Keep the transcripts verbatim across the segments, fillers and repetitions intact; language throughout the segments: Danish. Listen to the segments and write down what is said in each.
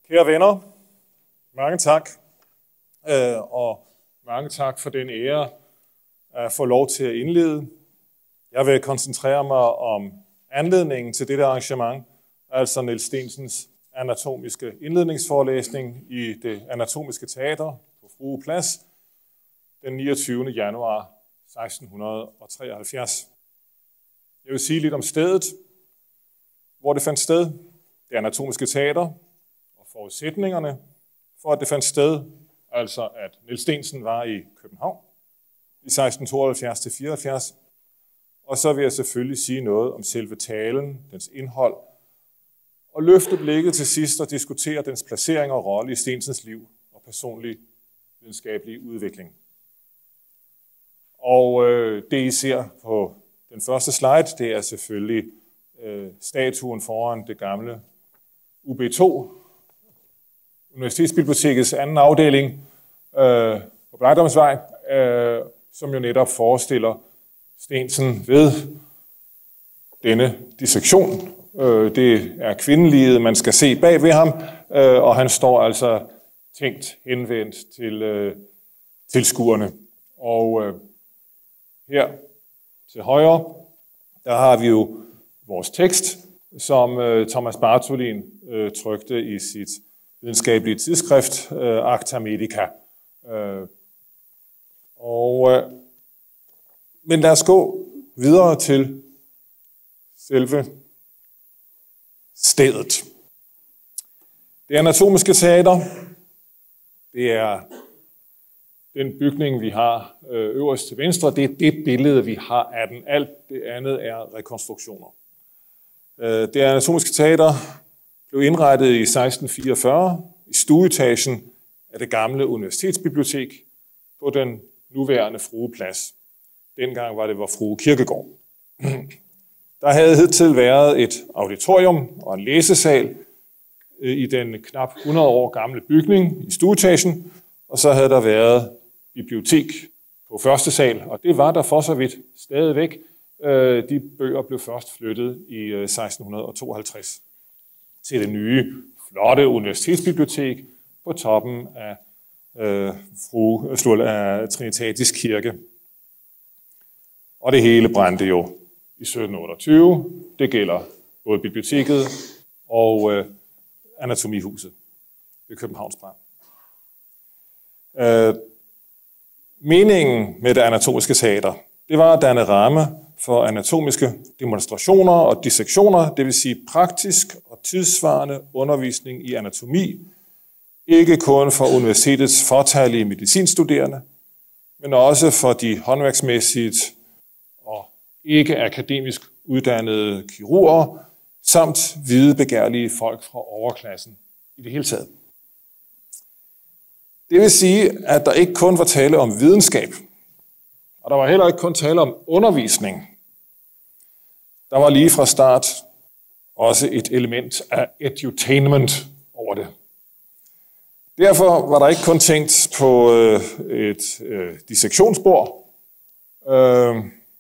Kære venner, mange tak, og mange tak for den ære at få lov til at indlede. Jeg vil koncentrere mig om anledningen til dette arrangement, altså Niels Steensens anatomiske indledningsforelæsning i det anatomiske teater på Frue Plads den niogtyvende januar seksten treoghalvfjerds. Jeg vil sige lidt om stedet, hvor det fandt sted, det anatomiske teater, og forudsætningerne for, at det fandt sted, altså at Niels Steensen var i København i seksten tooghalvfjerds til fireoghalvfjerds. Og så vil jeg selvfølgelig sige noget om selve talen, dens indhold, og løfte blikket til sidst og diskutere dens placering og rolle i Steensens liv og personlig videnskabelig udvikling. Og øh, det I ser på den første slide, det er selvfølgelig øh, statuen foran det gamle U B to, Universitetsbibliotekets anden afdeling øh, på Blejdomsvej, øh, som jo netop forestiller Steensen ved denne dissektion. Øh, det er kvindeliget, man skal se bag ved ham, øh, og han står altså tænkt henvendt til øh, tilskuerne. Og øh, her til højre, der har vi jo vores tekst, som øh, Thomas Bartholin øh, trykte i sit videnskabelige tidsskrift, øh, Acta Medica. Øh, og, øh, men lad os gå videre til selve stedet. Det anatomiske teater, det er den bygning, vi har øverst til venstre. Det er det billede, vi har af den. Alt det andet er rekonstruktioner. Det anatomiske teater blev indrettet i seksten fireogfyrre i stueetagen af det gamle universitetsbibliotek på den nuværende Frue Plads. Dengang var det var Frue Kirkegård. Der havde hidtil været et auditorium og en læsesal i den knap hundrede år gamle bygning i stueetagen, og så havde der været bibliotek på første sal, og det var der for så vidt stadigvæk. De bøger blev først flyttet i seksten tooghalvtreds til det nye, flotte universitetsbibliotek på toppen af, øh, Frue, af Trinitatis Kirke. Og det hele brændte jo i sytten otteogtyve. Det gælder både biblioteket og øh, anatomihuset ved Københavns brand. Øh, meningen med det anatomiske teater, det var at danne ramme for anatomiske demonstrationer og dissektioner, det vil sige praktisk og tidssvarende undervisning i anatomi, ikke kun for universitetets fortalige medicinstuderende, men også for de håndværksmæssigt og ikke akademisk uddannede kirurger, samt videbegærlige folk fra overklassen i det hele taget. Det vil sige, at der ikke kun var tale om videnskab, og der var heller ikke kun tale om undervisning. Der var lige fra start også et element af edutainment over det. Derfor var der ikke kun tænkt på øh, et øh, dissektionsbord. Øh,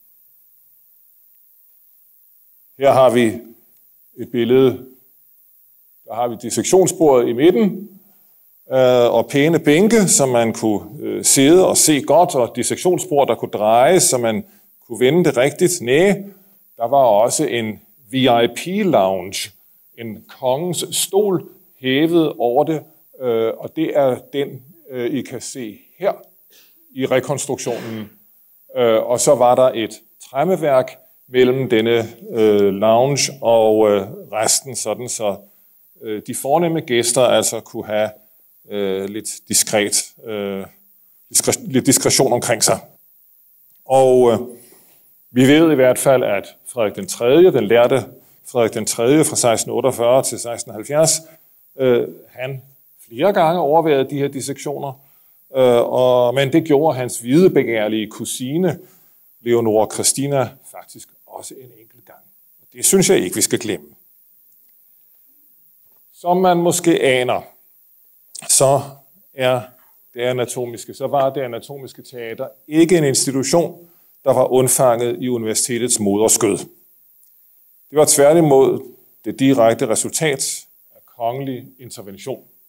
her har vi et billede, der har vi dissektionsbordet i midten, og pæne bænke, så man kunne øh, sidde og se godt, og et dissektionsbord, der kunne drejes, så man kunne vende det rigtigt. Næh, der var også en V I P-lounge, en kongens stol hævet over det, øh, og det er den, øh, I kan se her i rekonstruktionen. Øh, og så var der et træmmeværk mellem denne øh, lounge og øh, resten, sådan så øh, de fornemme gæster altså kunne have Øh, lidt diskret, øh, diskre, lidt diskretion omkring sig. Og øh, vi ved i hvert fald, at Frederik den tredje, den lærte Frederik den tredje fra seksten otteogfyrre til seksten halvfjerds, øh, han flere gange overværede de her dissektioner, øh, og, men det gjorde hans videbegærlige kusine, Leonora Christina, faktisk også en enkelt gang. Og det synes jeg ikke, vi skal glemme. Som man måske aner, så er det anatomiske, så var det anatomiske teater ikke en institution, der var undfanget i universitetets moderskød. Det var tværtimod det direkte resultat af kongelig intervention.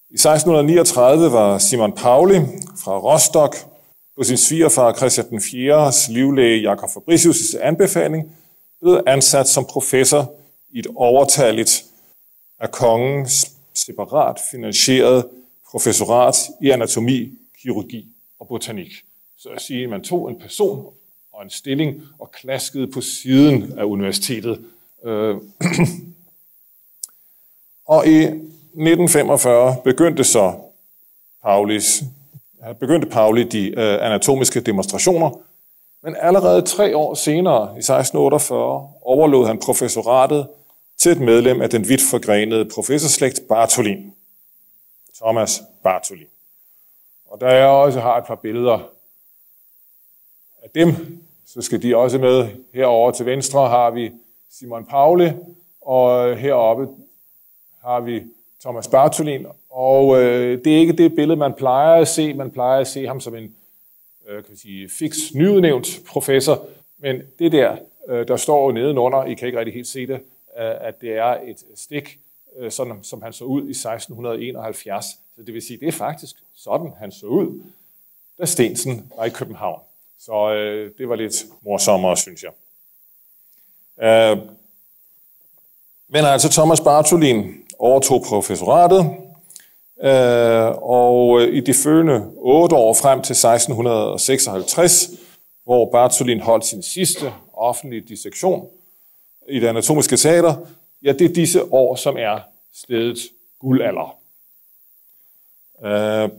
I seksten niogtredive var Simon Pauli fra Rostock på sin svigerfar Christian den fjerdes livlæge Jacob Fabricius' anbefaling blevet ansat som professor i et overtalligt af kongens separat finansieret professorat i anatomi, kirurgi og botanik. Så at sige, at man tog en person og en stilling og klaskede på siden af universitetet. Og i nitten femogfyrre begyndte så Paulis, begyndte Pauli de anatomiske demonstrationer, men allerede tre år senere, i seksten otteogfyrre, overlod han professoratet til et medlem af den vidt forgrenede professorslægt Bartholin, Thomas Bartholin. Og da jeg også har et par billeder af dem, så skal de også med. Herovre til venstre har vi Simon Pauli, og heroppe har vi Thomas Bartholin. Og øh, det er ikke det billede, man plejer at se. Man plejer at se ham som en øh, kan sige, fix nyudnævnt professor. Men det der, øh, der står nedenunder, I kan ikke rigtig helt se det, øh, at det er et stik, øh, sådan, som han så ud i seksten enoghalvfjerds. Så det vil sige, det er faktisk sådan, han så ud, da Steensen var i København. Så øh, det var lidt morsommere, synes jeg. Øh, men altså Thomas Bartholin overtog professoratet, øh, og i de følgende otte år frem til seksten seksoghalvtreds, hvor Bartholin holdt sin sidste offentlige dissektion i det anatomiske teater, ja, det er disse år, som er stedets guldalder. Øh,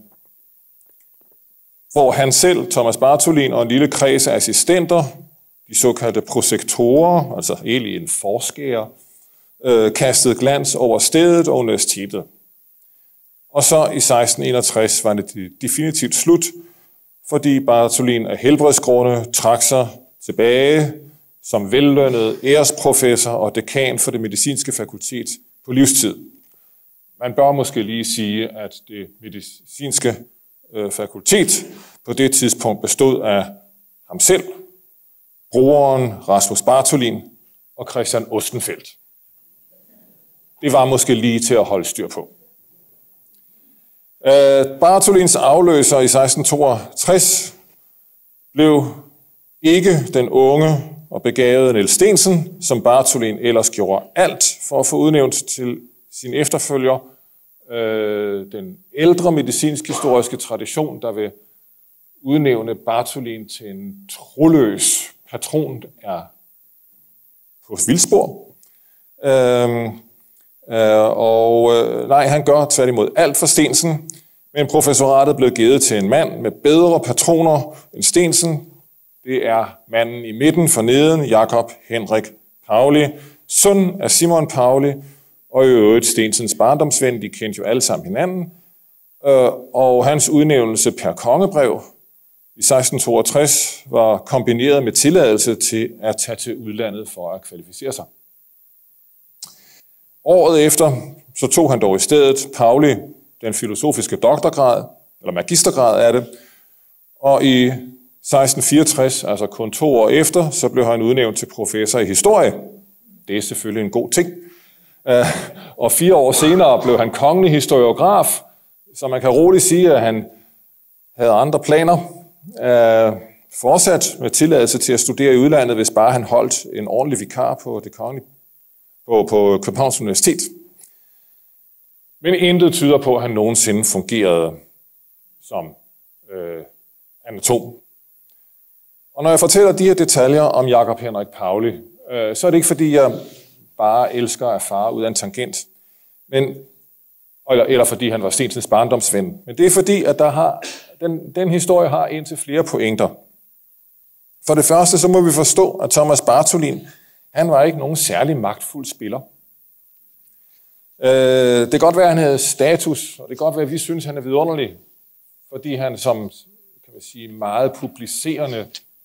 hvor han selv, Thomas Bartholin og en lille kreds af assistenter, de såkaldte prosektorer, altså egentlig en forskærer, øh, kastede glans over stedet og universitetet. Og så i seksten enogtres var det definitivt slut, fordi Bartholin af helbredsgrunde trak sig tilbage som vellønnet æresprofessor og dekan for det medicinske fakultet på livstid. Man bør måske lige sige, at det medicinske øh, fakultet på det tidspunkt bestod af ham selv, broderen Rasmus Bartholin og Christian Ostenfeldt. Det var måske lige til at holde styr på. Øh, Bartholins afløser i seksten toogtres blev ikke den unge og begavede Niels Steensen, som Bartholin ellers gjorde alt for at få udnævnt til sin efterfølger. Øh, den ældre medicinsk-historiske tradition, der vil udnævne Bartholin til en troløs patron, er på vildspor. Øh, øh, og øh, nej, han gør tværtimod alt for Steensen, men professoratet blev givet til en mand med bedre patroner end Steensen. Det er manden i midten for neden, Jacob Henrik Pauli, søn af Simon Pauli, og i øvrigt Steensens barndomsven, de kendte jo alle sammen hinanden. Og hans udnævnelse per kongebrev i seksten toogtres var kombineret med tilladelse til at tage til udlandet for at kvalificere sig. Året efter så tog han dog i stedet Pauli den filosofiske doktorgrad, eller magistergrad er det, og i seksten fireogtres, altså kun to år efter, så blev han udnævnt til professor i historie. Det er selvfølgelig en god ting. Og fire år senere blev han kongelig historiograf, så man kan roligt sige, at han havde andre planer. Fortsat med tilladelse til at studere i udlandet, hvis bare han holdt en ordentlig vikar på det kongelige, på, på Københavns Universitet. Men intet tyder på, at han nogensinde fungerede som øh, anatom. Og når jeg fortæller de her detaljer om Jacob Henrik Pauli, øh, så er det ikke fordi, jeg bare elsker at erfare ud af en tangent, men, eller, eller fordi han var Steensens barndomsven. Men det er fordi, at der har, den, den historie har indtil flere pointer. For det første, så må vi forstå, at Thomas Bartholin, han var ikke nogen særlig magtfuld spiller. Øh, det kan godt være, at han havde status, og det kan godt være, at vi synes, at han er vidunderlig, fordi han som kan man sige, meget publicerende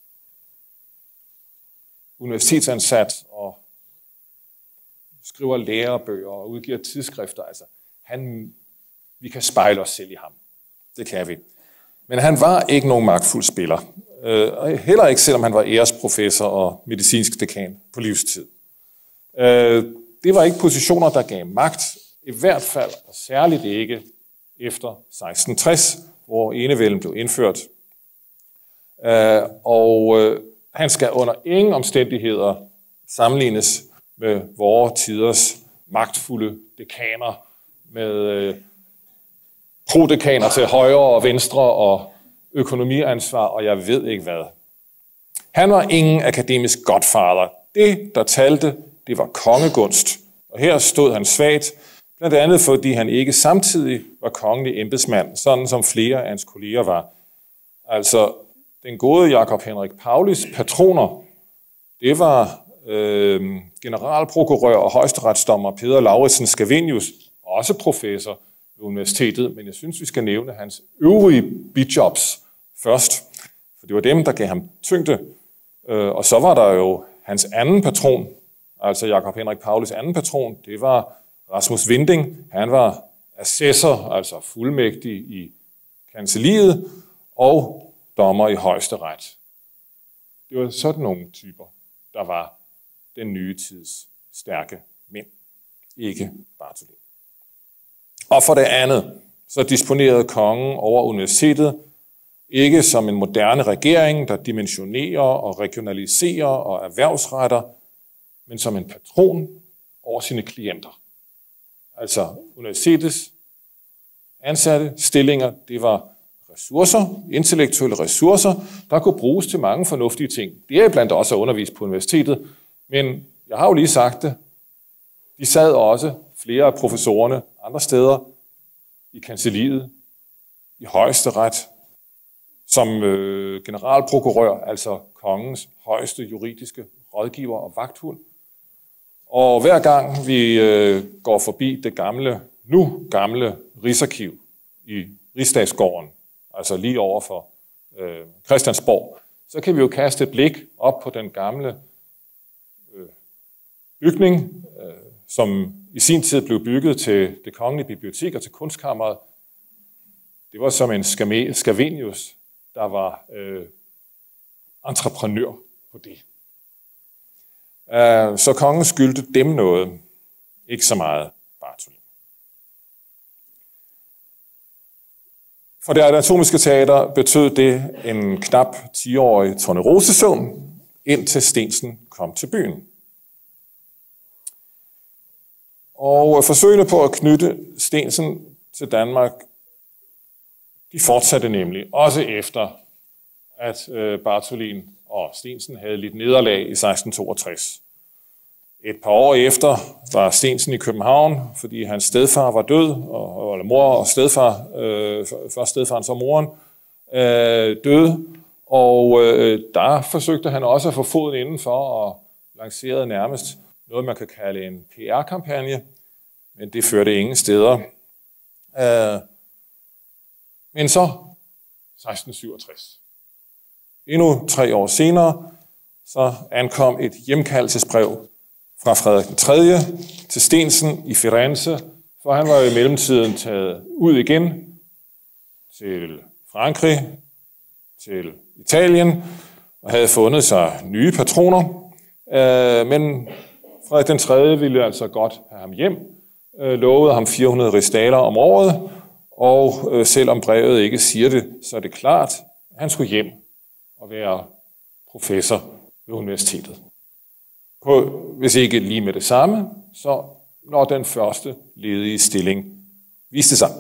universitetsansat og skriver lærebøger og udgiver tidsskrifter. Altså, han, vi kan spejle os selv i ham. Det kan vi. Men han var ikke nogen magtfuld spiller. Øh, heller ikke, selvom han var æresprofessor og medicinsk dekan på livstid. Øh, det var ikke positioner, der gav magt. I hvert fald, og særligt ikke efter seksten tres, hvor enevælden blev indført. Øh, og øh, han skal under ingen omstændigheder sammenlignes med vore tiders magtfulde dekaner, med øh, prodekaner til højre og venstre og økonomiansvar, og jeg ved ikke hvad. Han var ingen akademisk godfader. Det, der talte, det var kongegunst. Og her stod han svagt, blandt andet fordi han ikke samtidig var kongelig embedsmand, sådan som flere af hans kolleger var. Altså, den gode Jakob Henrik Paulis patroner, det var øh, generalprokurør og højesteretsdommer Peder Lauridsen Scavenius, også professor ved universitetet, men jeg synes, vi skal nævne hans øvrige bijobs først, for det var dem, der gav ham tyngde. Øh, og så var der jo hans anden patron, altså Jakob Henrik Paulis anden patron, det var Rasmus Winding. Han var assessor, altså fuldmægtig i kancelliet, og dommer i højesteret. Det var sådan nogle typer, der var den nye tids stærke mænd, ikke Bartholin. Og for det andet, så disponerede kongen over universitetet ikke som en moderne regering, der dimensionerer og regionaliserer og erhvervsretter, men som en patron over sine klienter. Altså universitetets ansatte stillinger, det var ressourcer, intellektuelle ressourcer, der kunne bruges til mange fornuftige ting. Det er blandt også at undervise på universitetet, men jeg har jo lige sagt det, de sad også, flere af professorerne, andre steder, i kancelliet, i højesteret, som øh, generalprokurør, altså kongens højeste juridiske rådgiver og vagthund. Og hver gang vi øh, går forbi det gamle, nu gamle Rigsarkiv i Rigsdagsgården, altså lige over for øh, Christiansborg, så kan vi jo kaste et blik op på den gamle øh, bygning, øh, som i sin tid blev bygget til det kongelige bibliotek og til kunstkammeret. Det var som en Scavenius, der var øh, entreprenør på det. Uh, så kongen skyldte dem noget, ikke så meget Bartholin. For det anatomiske teater betød det en knap ti-årig tornerosesøvn, indtil Steensen kom til byen. Og forsøgene på at knytte Steensen til Danmark, de fortsatte nemlig, også efter at øh, Bartholin og Steensen havde lidt nederlag i seksten toogtres. Et par år efter var Steensen i København, fordi hans stedfar var død, og, eller mor og stedfar, øh, først stedfaren så moren, øh, døde, og øh, der forsøgte han også at få foden indenfor og lancerede nærmest noget, man kan kalde en P R-kampagne, men det førte ingen steder. Øh, men så seksten syvogtres. Endnu tre år senere, så ankom et hjemkaldelsesbrev fra Frederik den tredje til Steensen i Firenze, for han var jo i mellemtiden taget ud igen til Frankrig, til Italien, og havde fundet sig nye patroner. Men Frederik den tredje ville altså godt have ham hjem, lovede ham fire hundrede rigsdaler om året, og selvom brevet ikke siger det, så er det klart, at han skulle hjem og være professor ved universitetet. På, hvis ikke lige med det samme, så når den første ledige stilling viste sig.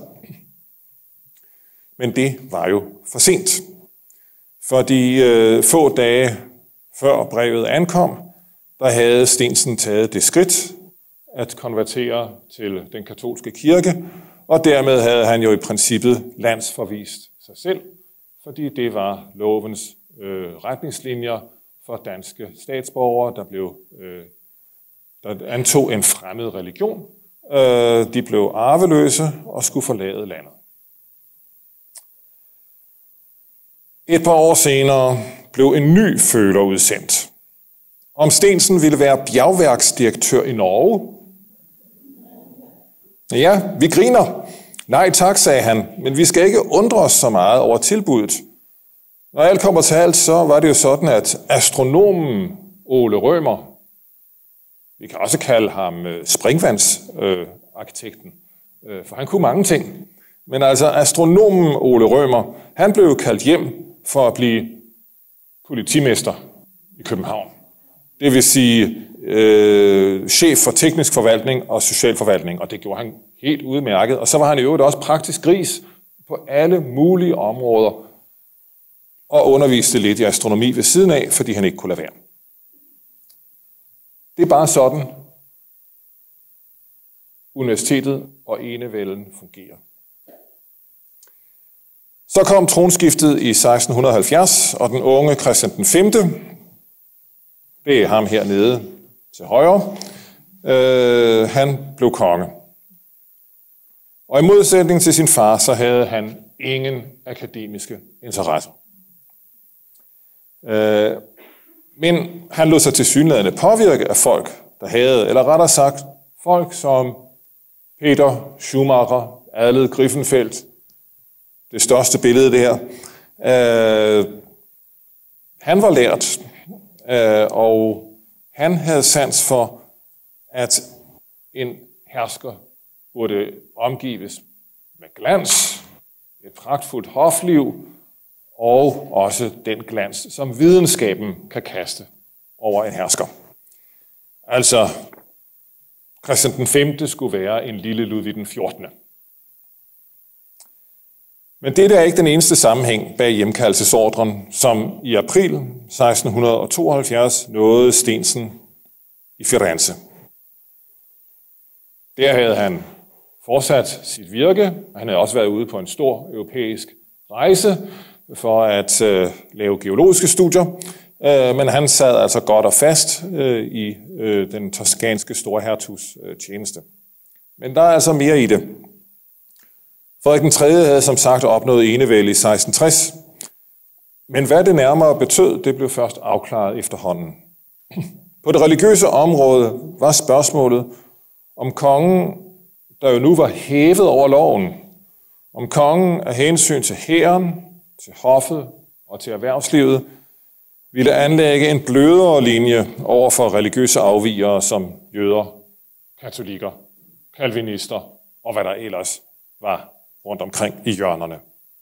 Men det var jo for sent. Fordi øh, få dage før brevet ankom, der havde Steensen taget det skridt at konvertere til den katolske kirke, og dermed havde han jo i princippet landsforvist sig selv, fordi det var lovens øh, retningslinjer for danske statsborgere, der blev øh, der antog en fremmed religion. Øh, de blev arveløse og skulle forlade landet. Et par år senere blev en ny føler udsendt. Om Steensen ville være bjergværksdirektør i Norge. Ja, vi griner. Nej tak, sagde han, men vi skal ikke undre os så meget over tilbuddet. Når alt kommer til alt, så var det jo sådan, at astronomen Ole Rømer, vi kan også kalde ham springvandsarkitekten, for han kunne mange ting. Men altså astronomen Ole Rømer, han blev kaldt hjem for at blive politimester i København. Det vil sige øh, chef for teknisk forvaltning og socialforvaltning, og det gjorde han helt udmærket. Og så var han i øvrigt også praktisk gris på alle mulige områder, og underviste lidt i astronomi ved siden af, fordi han ikke kunne lade være. Det er bare sådan, universitetet og enevælden fungerer. Så kom tronskiftet i seksten halvfjerds, og den unge Christian den femte, det er ham hernede til højre, øh, han blev konge. Og i modsætning til sin far, så havde han ingen akademiske interesser. Øh, men han lod sig tilsyneladende påvirke af folk, der havde, eller rettere sagt, folk som Peter Schumacher, Adlet Griffenfeld, det største billede der. Øh, han var lært, øh, og han havde sans for, at en hersker burde omgives med glans, et pragtfuldt hofliv, og også den glans, som videnskaben kan kaste over en hersker. Altså, Christian den femte skulle være en lille Ludvig den fjortende. Men det er ikke den eneste sammenhæng bag hjemkaldelsesordren, som i april seksten tooghalvfjerds nåede Steensen i Firenze. Der havde han fortsat sit virke, og han havde også været ude på en stor europæisk rejse for at øh, lave geologiske studier, øh, men han sad altså godt og fast øh, i øh, den toskanske storhertugs øh, tjeneste. Men der er altså mere i det. Frederik den tredje havde som sagt opnået enevælde i seksten tres, men hvad det nærmere betød, det blev først afklaret efterhånden. På det religiøse område var spørgsmålet, om kongen, der jo nu var hævet over loven, om kongen af hensyn til hæren, til hoffet og til erhvervslivet, ville anlægge en blødere linje over for religiøse afvigere som jøder, katolikker, kalvinister og hvad der ellers var rundt omkring i hjørnerne.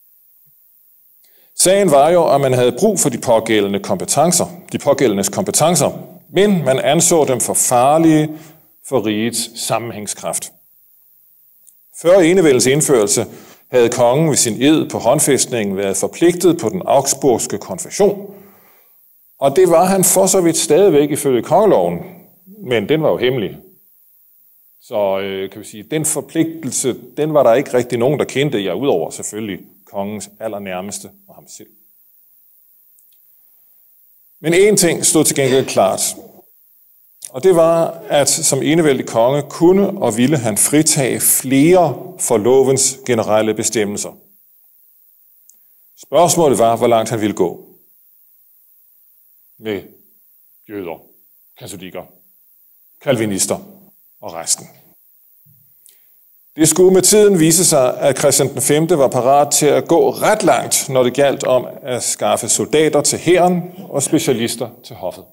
Sagen var jo, at man havde brug for de pågældende kompetencer, de pågældendes kompetencer, men man anså dem for farlige for rigets sammenhængskraft. Før enevældens indførelse havde kongen ved sin ed på håndfæstningen været forpligtet på den augsburgske konfession, og det var han for så vidt stadigvæk ifølge kongeloven, men den var jo hemmelig. Så øh, kan vi sige, den forpligtelse, den var der ikke rigtig nogen, der kendte, ja, udover selvfølgelig kongens allernærmeste og ham selv. Men én ting stod til gengæld klart, og det var, at som enevældig konge kunne og ville han fritage flere for lovens generelle bestemmelser. Spørgsmålet var, hvor langt han ville gå med jøder, katolikker, kalvinister og resten. Det skulle med tiden vise sig, at Christian den femte var parat til at gå ret langt, når det galt om at skaffe soldater til hæren og specialister til hoffet.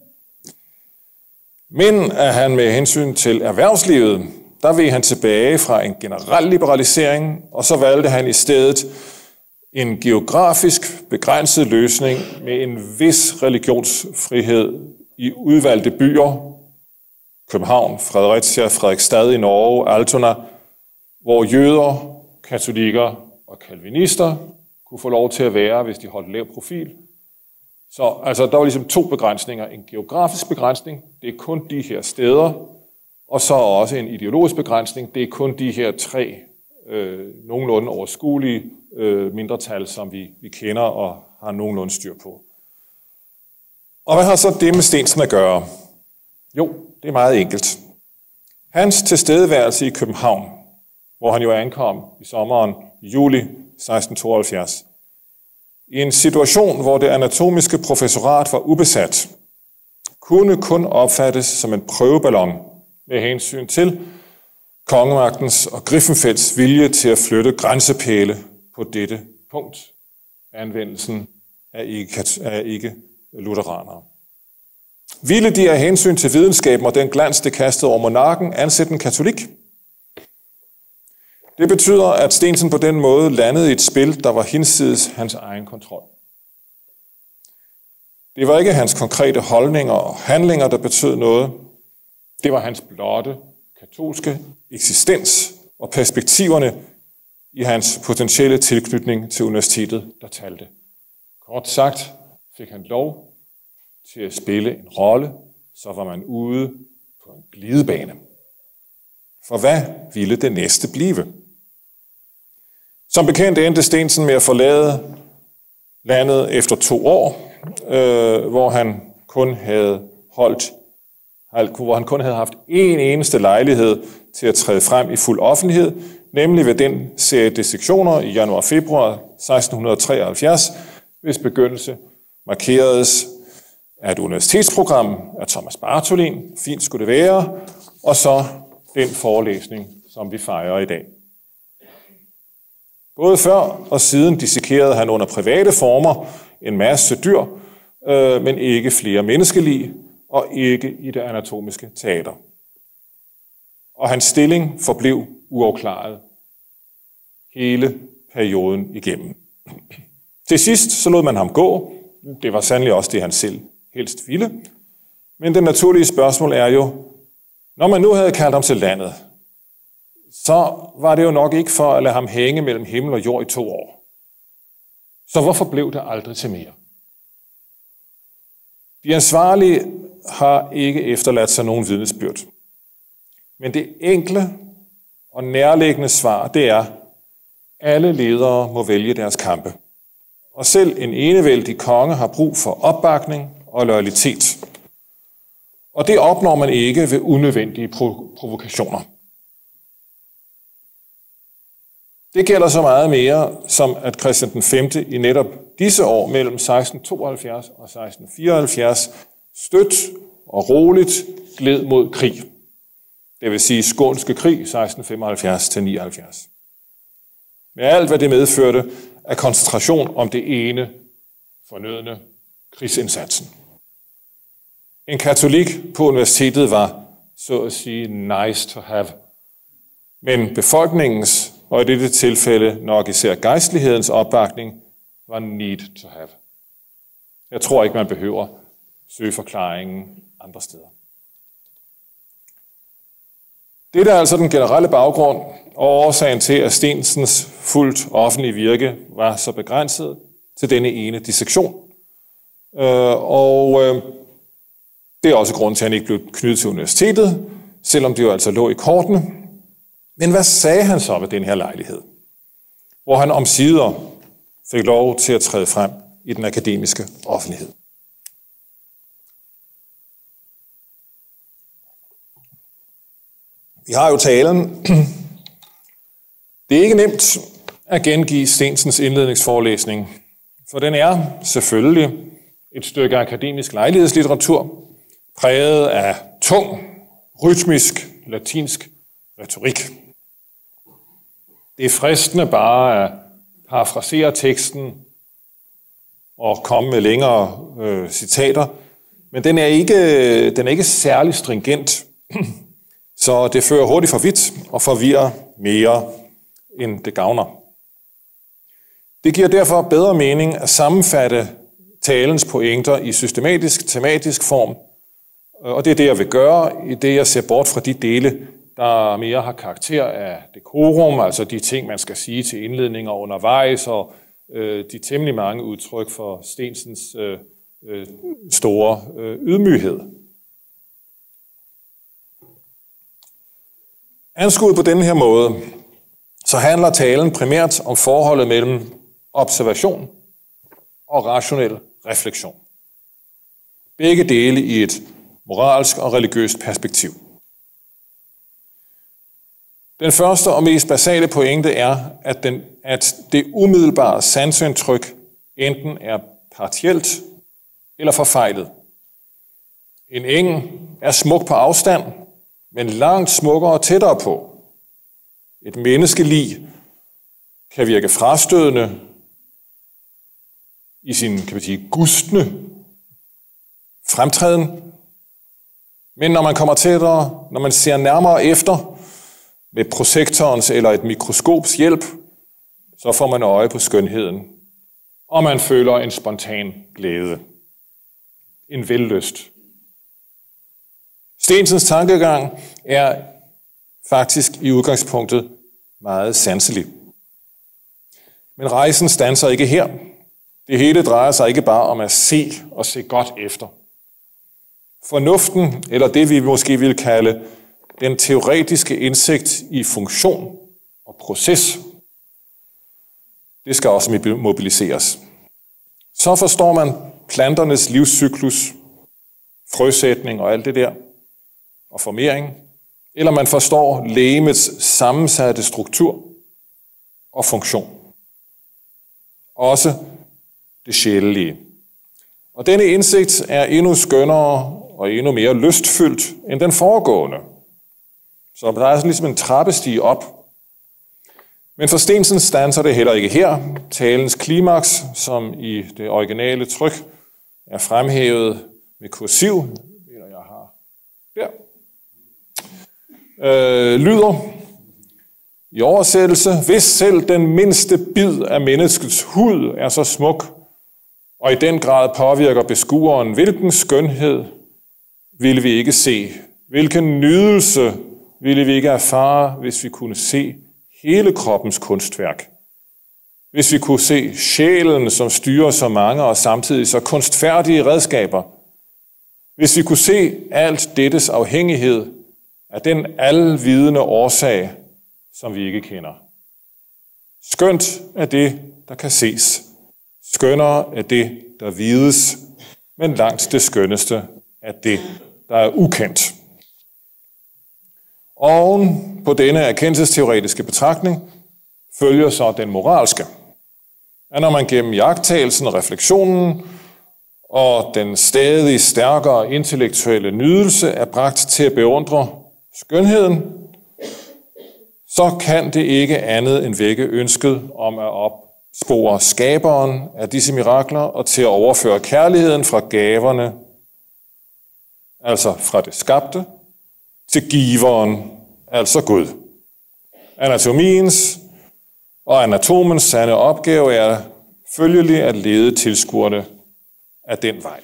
Men at han med hensyn til erhvervslivet, der veg han tilbage fra en generel liberalisering, og så valgte han i stedet en geografisk begrænset løsning med en vis religionsfrihed i udvalgte byer, København, Fredericia, Fredrikstad i Norge, Altona, hvor jøder, katolikker og kalvinister kunne få lov til at være, hvis de holdt lav profil. Så altså, der var ligesom to begrænsninger. En geografisk begrænsning, det er kun de her steder, og så også en ideologisk begrænsning, det er kun de her tre øh, nogenlunde overskuelige øh, mindretal, som vi, vi kender og har nogenlunde styr på. Og hvad har så det med Steensen at gøre? Jo, det er meget enkelt. Hans tilstedeværelse i København, hvor han jo ankom i sommeren i juli seksten tooghalvfjerds, i en situation, hvor det anatomiske professorat var ubesat, kunne kun opfattes som en prøveballon med hensyn til kongemagtens og Griffenfelds vilje til at flytte grænsepæle på dette punkt, anvendelsen af ikke-lutheranere. Ville de af hensyn til videnskaben og den glans, det kastede over monarken, ansætte en katolik? Det betyder, at Steensen på den måde landede i et spil, der var hinsides hans egen kontrol. Det var ikke hans konkrete holdninger og handlinger, der betød noget. Det var hans blotte katolske eksistens og perspektiverne i hans potentielle tilknytning til universitetet, der talte. Kort sagt fik han lov til at spille en rolle, så var man ude på en glidebane. For hvad ville det næste blive? Som bekendt endte Steensen med at forlade landet efter to år, øh, hvor han kun havde holdt, hvor han kun havde haft en eneste lejlighed til at træde frem i fuld offentlighed, nemlig ved den serie dissektioner i januar-februar seksten treoghalvfjerds, hvis begyndelse markeredes af et universitetsprogram af Thomas Bartholin, fint skulle det være, og så den forelæsning, som vi fejrer i dag. Både før og siden dissekerede han under private former en masse dyr, øh, men ikke flere menneskelige, og ikke i det anatomiske teater. Og hans stilling forblev uafklaret hele perioden igennem. Til sidst så lod man ham gå. Det var sandelig også det, han selv helst ville. Men det naturlige spørgsmål er jo, når man nu havde kaldt ham til landet, så var det jo nok ikke for at lade ham hænge mellem himmel og jord i to år. Så hvorfor blev det aldrig til mere? De ansvarlige har ikke efterladt sig nogen vidnesbyrd. Men det enkle og nærliggende svar, det er, alle ledere må vælge deres kampe. Og selv en enevældig konge har brug for opbakning og loyalitet. Og det opnår man ikke ved unødvendige provo- provokationer. Det gælder så meget mere, som at Christian den femte i netop disse år mellem seksten tooghalvfjerds og seksten fireoghalvfjerds stødt og roligt gled mod krig. Det vil sige Skånske krig seksten femoghalvfjerds til nioghalvfjerds. Med alt, hvad det medførte af koncentration om det ene fornødne krigsindsatsen. En katolik på universitetet var, så at sige, nice to have. Men befolkningens, og i dette tilfælde nok især gejstlighedens opbakning, var need to have. Jeg tror ikke, man behøver søge forklaringen andre steder. Det er altså den generelle baggrund og årsagen til, at Steensens fuldt offentlige virke var så begrænset til denne ene dissektion. Og det er også grunden til, at han ikke blev knyttet til universitetet, selvom det jo altså lå i kortene. Men hvad sagde han så ved den her lejlighed, hvor han omsider fik lov til at træde frem i den akademiske offentlighed? Vi har jo talen. Det er ikke nemt at gengive Steensens indledningsforelæsning, for den er selvfølgelig et stykke akademisk lejlighedslitteratur, præget af tung, rytmisk, latinsk retorik. Det er fristende bare at parafrasere teksten og komme med længere øh, citater, men den er ikke, den er ikke særlig stringent, så det fører hurtigt for vidt og forvirrer mere, end det gavner. Det giver derfor bedre mening at sammenfatte talens pointer i systematisk, tematisk form, og det er det, jeg vil gøre, i det jeg ser bort fra de dele, der mere har karakter af dekorum, altså de ting, man skal sige til indledninger undervejs, og øh, de temmelig mange udtryk for Steensens øh, øh, store øh, ydmyghed. Anskuet på denne her måde, så handler talen primært om forholdet mellem observation og rationel refleksion. Begge dele i et moralsk og religiøst perspektiv. Den første og mest basale pointe er, at, den, at det umiddelbare sansindtryk enten er partielt eller forfejlet. En eng er smuk på afstand, men langt smukkere tættere på. Et menneskelig kan virke frastødende i sin, kan man sige, gustne fremtræden. Men når man kommer tættere, når man ser nærmere efter, med prosektorens eller et mikroskops hjælp, så får man øje på skønheden, og man føler en spontan glæde, en vellyst. Steensens tankegang er faktisk i udgangspunktet meget sanselig. Men rejsen standser ikke her. Det hele drejer sig ikke bare om at se og se godt efter. Fornuften, eller det vi måske vil kalde den teoretiske indsigt i funktion og proces, det skal også mobiliseres. Så forstår man planternes livscyklus, frøsætning og alt det der, og formering, eller man forstår legemets sammensatte struktur og funktion. Også det sjælelige. Og denne indsigt er endnu skønnere og endnu mere lystfyldt end den foregående. Så der er sådan ligesom en trappestige op. Men for Steensen standser det heller ikke her. Talens klimaks, som i det originale tryk er fremhævet med kursiv, eller jeg har der, øh, lyder i oversættelse: hvis selv den mindste bid af menneskets hud er så smuk, og i den grad påvirker beskueren, hvilken skønhed ville vi ikke se, hvilken nydelse ville vi ikke erfare, hvis vi kunne se hele kroppens kunstværk. Hvis vi kunne se sjælen, som styrer så mange og samtidig så kunstfærdige redskaber. Hvis vi kunne se alt dettes afhængighed af den alvidende årsag, som vi ikke kender. Skønt er det, der kan ses. Skønnere er det, der vides, men langt det skønneste er det, der er ukendt. Oven på denne erkendelsesteoretiske betragtning følger så den moralske. At når man gennem iagttagelsen, refleksionen og den stadig stærkere intellektuelle nydelse er bragt til at beundre skønheden, så kan det ikke andet end vække ønsket om at opspore skaberen af disse mirakler og til at overføre kærligheden fra gaverne, altså fra det skabte, til giveren, altså Gud. Anatomiens og anatomens sande opgave er følgelig at lede tilskuerne af den vej.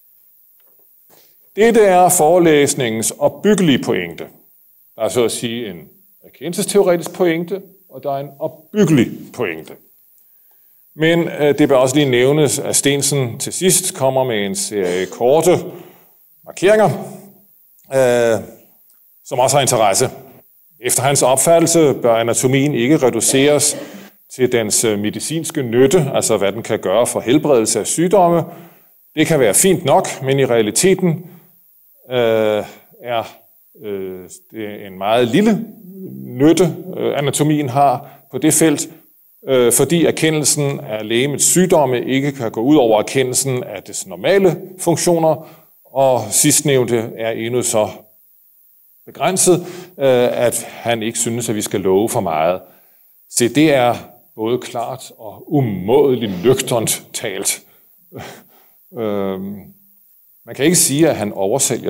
Dette er forelæsningens opbyggelige pointe. Der er så at sige en erkendelsesteoretisk pointe, og der er en opbyggelig pointe. Men øh, det bør også lige nævnes, at Steensen til sidst kommer med en serie korte markeringer, øh, som også har interesse. Efter hans opfattelse bør anatomien ikke reduceres til dens medicinske nytte, altså hvad den kan gøre for helbredelse af sygdomme. Det kan være fint nok, men i realiteten øh, er øh, det en meget lille nytte, øh, anatomien har på det felt, øh, fordi erkendelsen af legemets sygdomme ikke kan gå ud over erkendelsen af dets normale funktioner, og sidstnævnte er endnu så begrænset, at han ikke synes, at vi skal love for meget. Så det er både klart og umådeligt nøgternt talt. Man kan ikke sige, at han oversælger.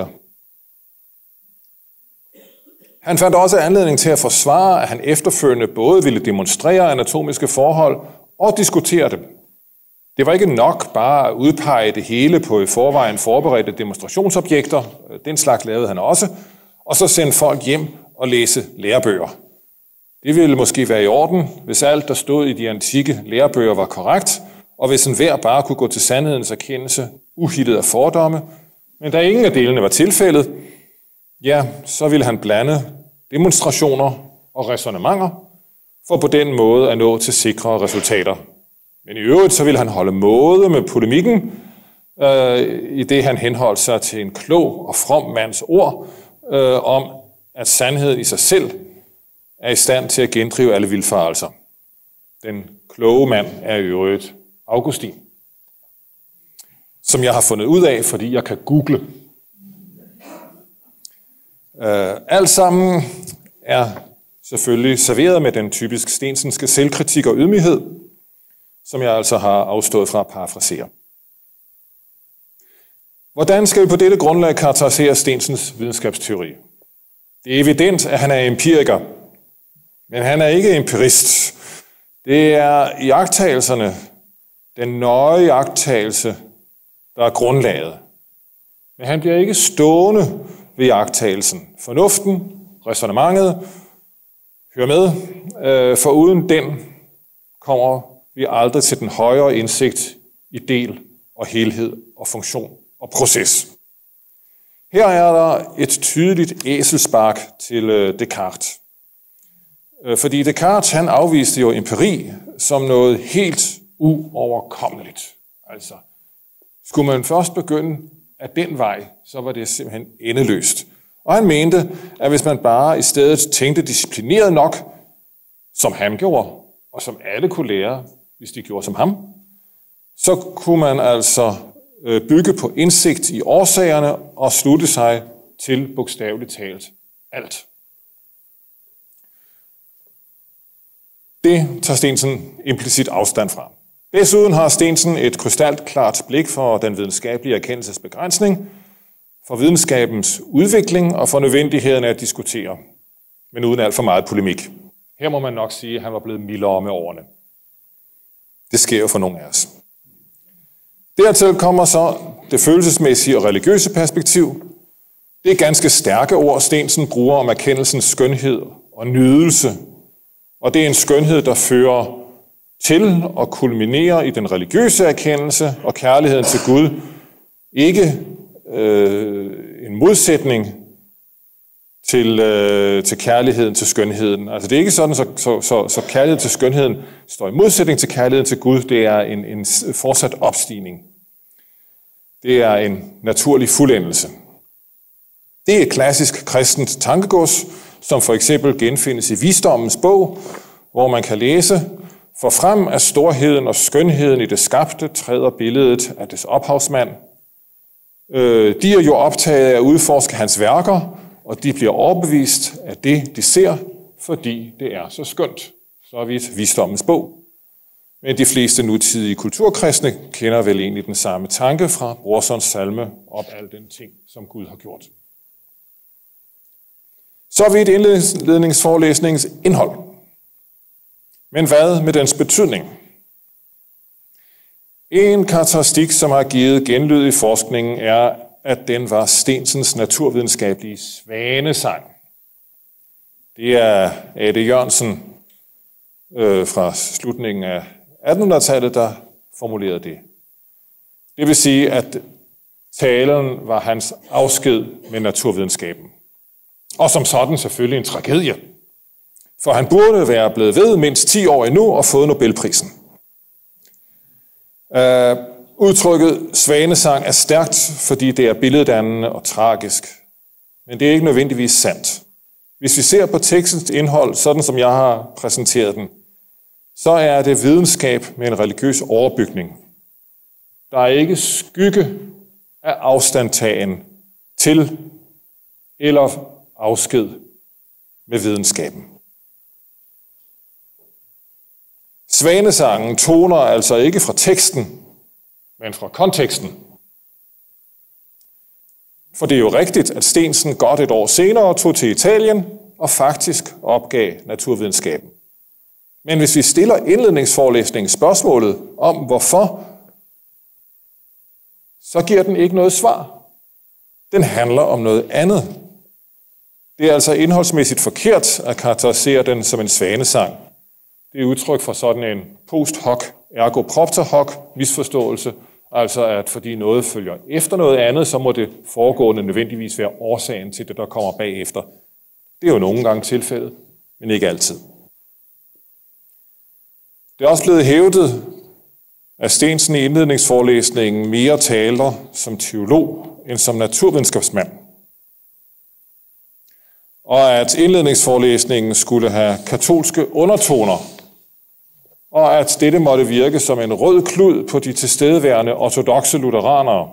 Han fandt også anledning til at forsvare, at han efterfølgende både ville demonstrere anatomiske forhold og diskutere dem. Det var ikke nok bare at udpege det hele på i forvejen forberedte demonstrationsobjekter. Den slags lavede han også. Og så sende folk hjem og læse lærebøger. Det ville måske være i orden, hvis alt, der stod i de antikke lærebøger, var korrekt, og hvis enhver bare kunne gå til sandhedens erkendelse, uhittet af fordomme. Men da ingen af delene var tilfældet, ja, så ville han blande demonstrationer og ræsonnementer, for på den måde at nå til sikre resultater. Men i øvrigt så ville han holde måde med polemikken, øh, i det han henholdt sig til en klog og from mands ord, Øh, om, at sandheden i sig selv er i stand til at gendrive alle vildfarelser. Den kloge mand er i øvrigt Augustin, som jeg har fundet ud af, fordi jeg kan google. Øh, alt sammen er selvfølgelig serveret med den typisk Steensenske selvkritik og ydmyghed, som jeg altså har afstået fra at parafrasere. Hvordan skal vi på dette grundlag karakterisere Steensens videnskabsteori? Det er evident, at han er empiriker, Men han er ikke empirist. Det er iagttagelserne, den nøje iagttagelse, der er grundlaget. Men han bliver ikke stående ved iagttagelsen. Fornuften, ræsonnementet, hør med, øh, for uden den kommer vi aldrig til den højere indsigt i del og helhed og funktion og proces. Her er der et tydeligt æselspark til øh, Descartes. Øh, fordi Descartes han afviste jo empiri som noget helt uoverkommeligt. Altså, skulle man først begynde af den vej, så var det simpelthen endeløst. Og han mente, at hvis man bare i stedet tænkte disciplineret nok, som han gjorde, og som alle kunne lære, hvis de gjorde som ham, så kunne man altså bygge på indsigt i årsagerne og slutte sig til bogstaveligt talt alt. Det tager Steensen implicit afstand fra. Desuden har Steensen et krystalklart blik for den videnskabelige erkendelsesbegrænsning, for videnskabens udvikling og for nødvendigheden af at diskutere, men uden alt for meget polemik. Her må man nok sige, at han var blevet mildere med årene. Det sker jo for nogle af os. Dertil kommer så det følelsesmæssige og religiøse perspektiv. Det er ganske stærke ord, Steensen bruger om erkendelsens skønhed og nydelse. Og det er en skønhed, der fører til og kulminerer i den religiøse erkendelse og kærligheden til Gud. Ikke øh, en modsætning til, øh, til kærligheden til skønheden. Altså det er ikke sådan, så, så, så, så kærligheden til skønheden står i modsætning til kærligheden til Gud. Det er en, en fortsat opstigning. Det er en naturlig fuldendelse. Det er et klassisk kristent tankegods, som for eksempel genfindes i Visdommens bog, hvor man kan læse: For frem af storheden og skønheden i det skabte træder billedet af dets ophavsmand. De er jo optaget af at udforske hans værker, og de bliver overbevist af det, de ser, fordi det er så skønt. Så vidt Visdommens bog. Men de fleste nutidige kulturkristne kender vel egentlig den samme tanke fra Brorsons salme om al den ting, som Gud har gjort. Så vidt indledningsforelæsningens indhold. Men hvad med dens betydning? En karakteristik, som har givet genlyd i forskningen, er, at den var Steensens naturvidenskabelige svanesang. Det er A D Jørgensen øh, fra slutningen af attenhundredetallet, der formulerede det. Det vil sige, at talen var hans afsked med naturvidenskaben. Og som sådan selvfølgelig en tragedie. For han burde være blevet ved mindst ti år endnu og fået Nobelprisen. Uh, udtrykket svanesang er stærkt, fordi det er billeddannende og tragisk. Men det er ikke nødvendigvis sandt. Hvis vi ser på tekstens indhold, sådan som jeg har præsenteret den, så er det videnskab med en religiøs overbygning. Der er ikke skygge af afstandtagen til eller afsked med videnskaben. Svanesangen toner altså ikke fra teksten, men fra konteksten. For det er jo rigtigt, at Steensen godt et år senere tog til Italien og faktisk opgav naturvidenskaben. Men hvis vi stiller indledningsforelæsningen spørgsmålet om hvorfor, så giver den ikke noget svar. Den handler om noget andet. Det er altså indholdsmæssigt forkert at karakterisere den som en svanesang. Det er udtryk for sådan en post hoc ergo propter hoc misforståelse, altså at fordi noget følger efter noget andet, så må det foregående nødvendigvis være årsagen til det, der kommer bagefter. Det er jo nogle gange tilfældet, men ikke altid. Det er også blevet hævdet, at Steensen i indledningsforelæsningen mere taler som teolog end som naturvidenskabsmand. Og at indledningsforelæsningen skulle have katolske undertoner, og at dette måtte virke som en rød klud på de tilstedeværende ortodokse lutheranere.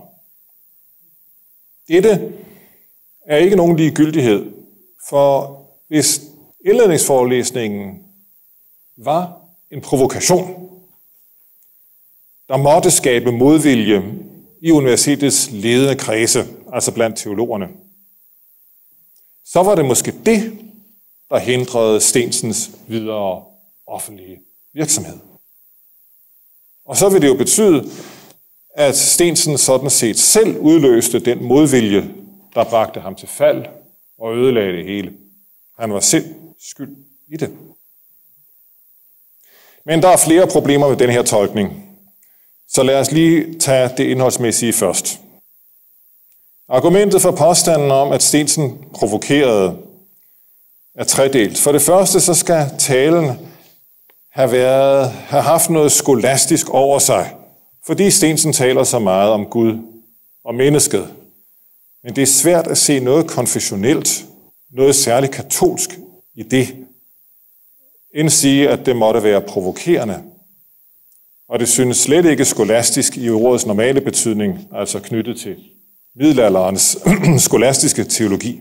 Dette er ikke nogen ligegyldighed, for hvis indledningsforelæsningen var en provokation, der måtte skabe modvilje i universitetets ledende kredse, altså blandt teologerne, så var det måske det, der hindrede Steensens videre offentlige virksomhed. Og så vil det jo betyde, at Steensen sådan set selv udløste den modvilje, der bragte ham til fald og ødelagde det hele. Han var selv skyld i det. Men der er flere problemer med den her tolkning. Så lad os lige tage det indholdsmæssige først. Argumentet for påstanden om, at Steensen provokerede, er tredelt. For det første så skal talen have, været, have haft noget skolastisk over sig, fordi Steensen taler så meget om Gud og mennesket. Men det er svært at se noget konfessionelt, noget særligt katolsk i det, end sige, at det måtte være provokerende. Og det synes slet ikke skolastisk i ordets normale betydning, altså knyttet til middelalderens skolastiske teologi.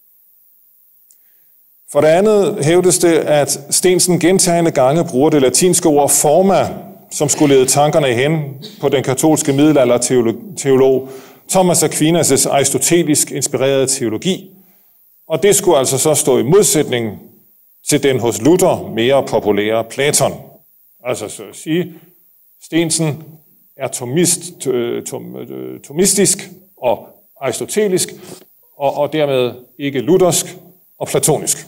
For det andet hævdes det, at Steensen gentagne gange bruger det latinske ord forma, som skulle lede tankerne hen på den katolske middelalderteolog Thomas Aquinas' aristotelisk inspirerede teologi. Og det skulle altså så stå i modsætning til den hos Luther mere populære Platon. Altså så at sige, Steensen er tomist, tom, tomistisk og aristotelisk, og, og dermed ikke luthersk og platonisk.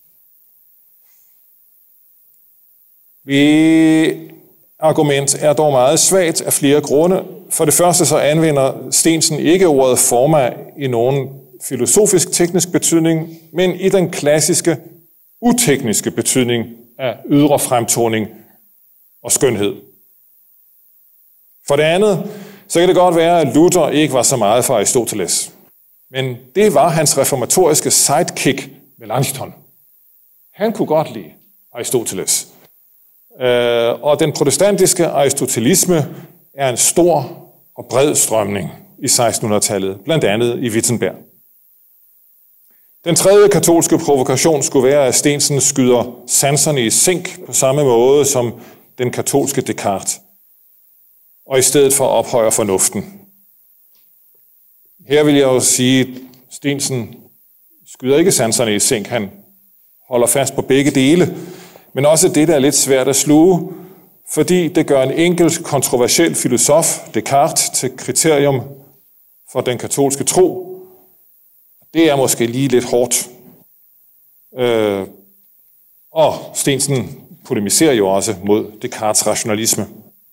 Det argument er dog meget svagt af flere grunde. For det første så anvender Steensen ikke ordet forma i nogen filosofisk-teknisk betydning, men i den klassiske, utekniske betydning af ydre fremtoning og skønhed. For det andet, så kan det godt være, at Luther ikke var så meget for Aristoteles. Men det var hans reformatoriske sidekick, Melanchthon. Han kunne godt lide Aristoteles. Og den protestantiske aristotelisme er en stor og bred strømning i sekstenhundredetallet, blandt andet i Wittenberg. Den tredje katolske provokation skulle være, at Steensen skyder sanserne i sænk på samme måde som den katolske Descartes, og i stedet for ophøjer fornuften. Her vil jeg jo sige, at Steensen skyder ikke sanserne i sænk, han holder fast på begge dele, men også det, der er lidt svært at sluge, fordi det gør en enkelt kontroversiel filosof, Descartes, til kriterium for den katolske tro. Det er måske lige lidt hårdt. Øh, og Steensen polemiserer jo også mod Descartes' rationalisme.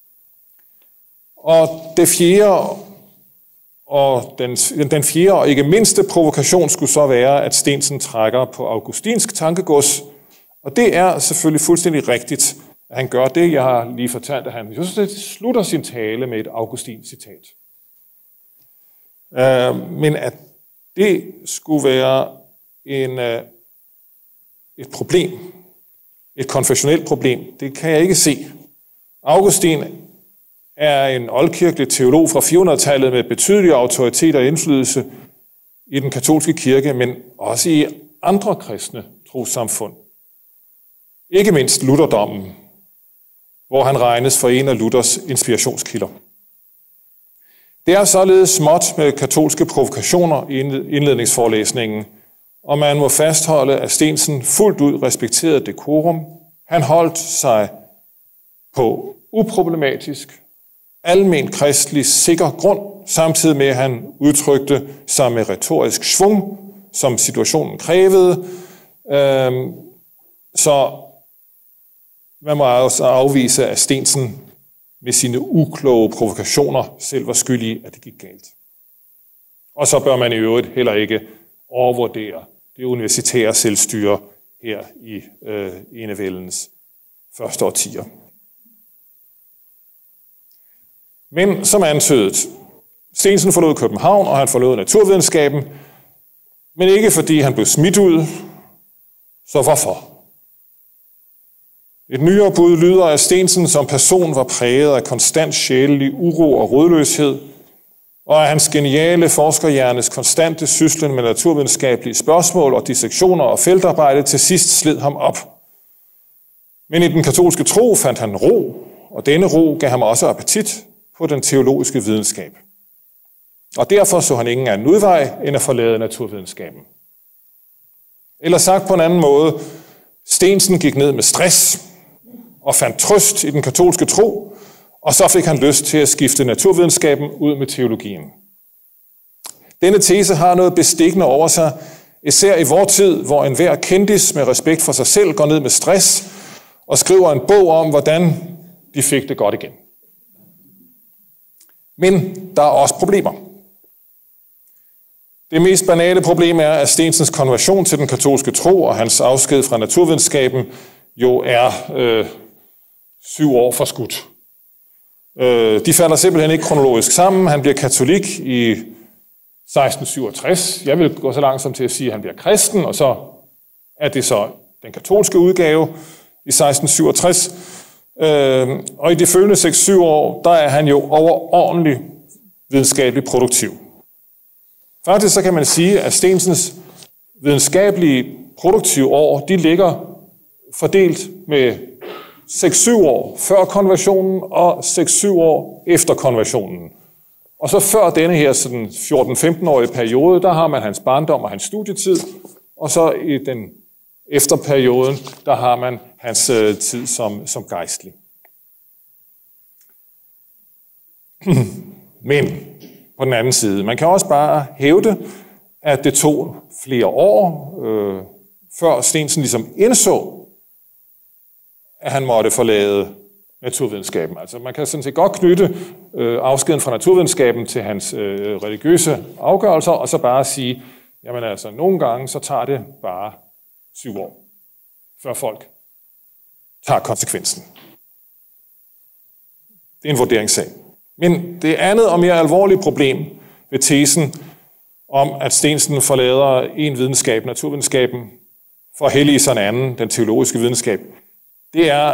Og det fjerde, og den, den fjerde og ikke mindste provokation skulle så være, at Steensen trækker på augustinsk tankegods. Og det er selvfølgelig fuldstændig rigtigt, at han gør det. Jeg har lige fortalt, at han just slutter sin tale med et Augustin-citat. Øh, men at det skulle være en, et problem, et konfessionelt problem, det kan jeg ikke se. Augustin er en oldkirkelig teolog fra fire hundredetallet med betydelig autoritet og indflydelse i den katolske kirke, men også i andre kristne trossamfund. Ikke mindst lutherdommen, hvor han regnes for en af Luthers inspirationskilder. Det er således småt med katolske provokationer i indledningsforelæsningen, og man må fastholde, at Steensen fuldt ud respekterede dekorum. Han holdt sig på uproblematisk, almen kristelig sikker grund, samtidig med at han udtrykte sig med retorisk schwung, som situationen krævede. Så man må også afvise, at Steensen med sine ukloge provokationer selv var skyld i, at det gik galt. Og så bør man i øvrigt heller ikke overvurdere det universitære selvstyre her i øh, enevældens første årtier. Men som antydet, Steensen forlod København, og han forlod naturvidenskaben, men ikke fordi han blev smidt ud. Så hvorfor? Et nyere bud lyder, at Steensen som person var præget af konstant sjælelig uro og rodløshed, og at hans geniale forskerhjernes konstante syslen med naturvidenskabelige spørgsmål og dissektioner og feltarbejde til sidst sled ham op. Men i den katolske tro fandt han ro, og denne ro gav ham også appetit på den teologiske videnskab. Og derfor så han ingen anden udvej end at forlade naturvidenskaben. Eller sagt på en anden måde, Steensen gik ned med stress og fandt trøst i den katolske tro, og så fik han lyst til at skifte naturvidenskaben ud med teologien. Denne tese har noget bestikkende over sig, især i vor tid, hvor enhver kendis med respekt for sig selv går ned med stress og skriver en bog om, hvordan de fik det godt igen. Men der er også problemer. Det mest banale problem er, at Steensens konversion til den katolske tro og hans afsked fra naturvidenskaben jo er øh, syv år forskudt. Øh, de falder simpelthen ikke kronologisk sammen. Han bliver katolik i seksten syvogtres. Jeg vil gå så langsomt til at sige, at han bliver kristen, og så er det så den katolske udgave i seksten syvogtres. Øh, og i de følgende seks syv år, der er han jo overordentligt videnskabeligt produktiv. Faktisk så kan man sige, at Steensens videnskabelige produktive år, de ligger fordelt med seks syv år før konversionen og seks syv år efter konversionen. Og så før denne her sådan fjorten-femten-årige periode, der har man hans barndom og hans studietid, og så i den efter perioden, der har man hans øh, tid som, som gejstlig. Men på den anden side, man kan også bare hævde, at det tog flere år, øh, før Steensen ligesom indså, at han måtte forlade naturvidenskaben. Altså man kan sådan set godt knytte øh, afskeden fra naturvidenskaben til hans øh, religiøse afgørelser, og så bare sige, jamen altså, nogle gange så tager det bare syv år, før folk tager konsekvensen. Det er en vurderingssag. Men det andet og mere alvorlige problem ved tesen om, at Steensen forlader en videnskab, naturvidenskaben, for at hellige sig en anden, den teologiske videnskab, det er,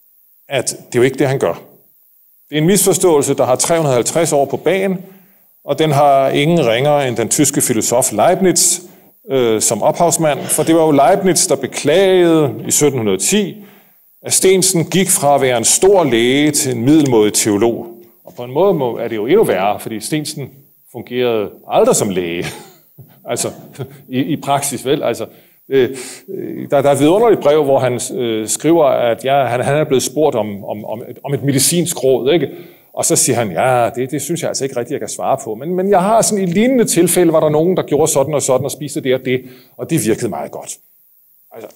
at det er jo ikke det, han gør. Det er en misforståelse, der har tre hundrede og halvtreds år på bagen, og den har ingen ringere end den tyske filosof Leibniz øh, som ophavsmand, for det var jo Leibniz, der beklagede i sytten ti, at Steensen gik fra at være en stor læge til en middelmådig teolog. Og på en måde er det jo endnu værre, fordi Steensen fungerede aldrig som læge. altså i, i praksis, vel? Altså, øh, der, der er et vidunderligt brev, hvor han øh, skriver, at ja, han, han er blevet spurgt om, om, om, et, om et medicinsk råd, ikke? Og så siger han, ja, det, det synes jeg altså ikke rigtigt, jeg kan svare på. Men, men jeg har sådan i lignende tilfælde, var der nogen, der gjorde sådan og sådan og spiste det og det, og det virkede meget godt. Altså,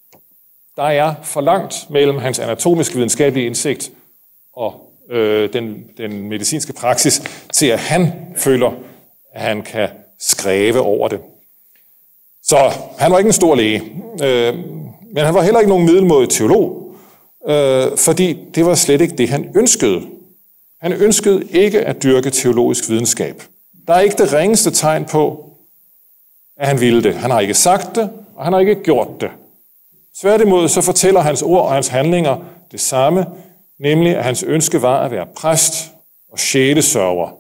der er for langt mellem hans anatomiske videnskabelige indsigt og øh, den, den medicinske praksis, til at han føler, at han kan skræve over det. Så han var ikke en stor læge, øh, men han var heller ikke nogen middelmådig teolog, øh, fordi det var slet ikke det, han ønskede. Han ønskede ikke at dyrke teologisk videnskab. Der er ikke det ringeste tegn på, at han ville det. Han har ikke sagt det, og han har ikke gjort det. Tværtimod så fortæller hans ord og hans handlinger det samme, nemlig at hans ønske var at være præst og sjælesørger.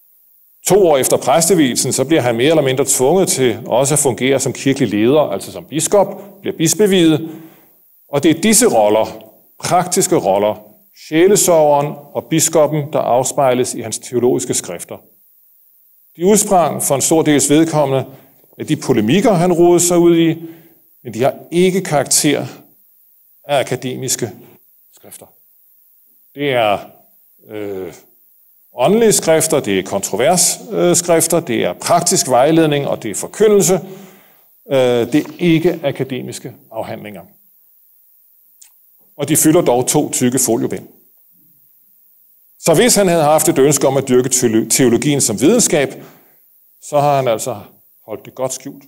To år efter præstevielsen, så bliver han mere eller mindre tvunget til også at fungere som kirkelig leder, altså som biskop, bliver bispeviet. Og det er disse roller, praktiske roller, sjælesørgeren og biskoppen, der afspejles i hans teologiske skrifter. De udsprang for en stor dels vedkommende af de polemikker, han rodede sig ud i, men de har ikke karakter af akademiske skrifter. Det er øh, åndelige skrifter, det er kontroversskrifter, det er praktisk vejledning, og det er forkyndelse. Øh, det er ikke akademiske afhandlinger. Og de fylder dog to tykke foliebind. Så hvis han havde haft et ønske om at dyrke teologien som videnskab, så har han altså holdt det godt skjult.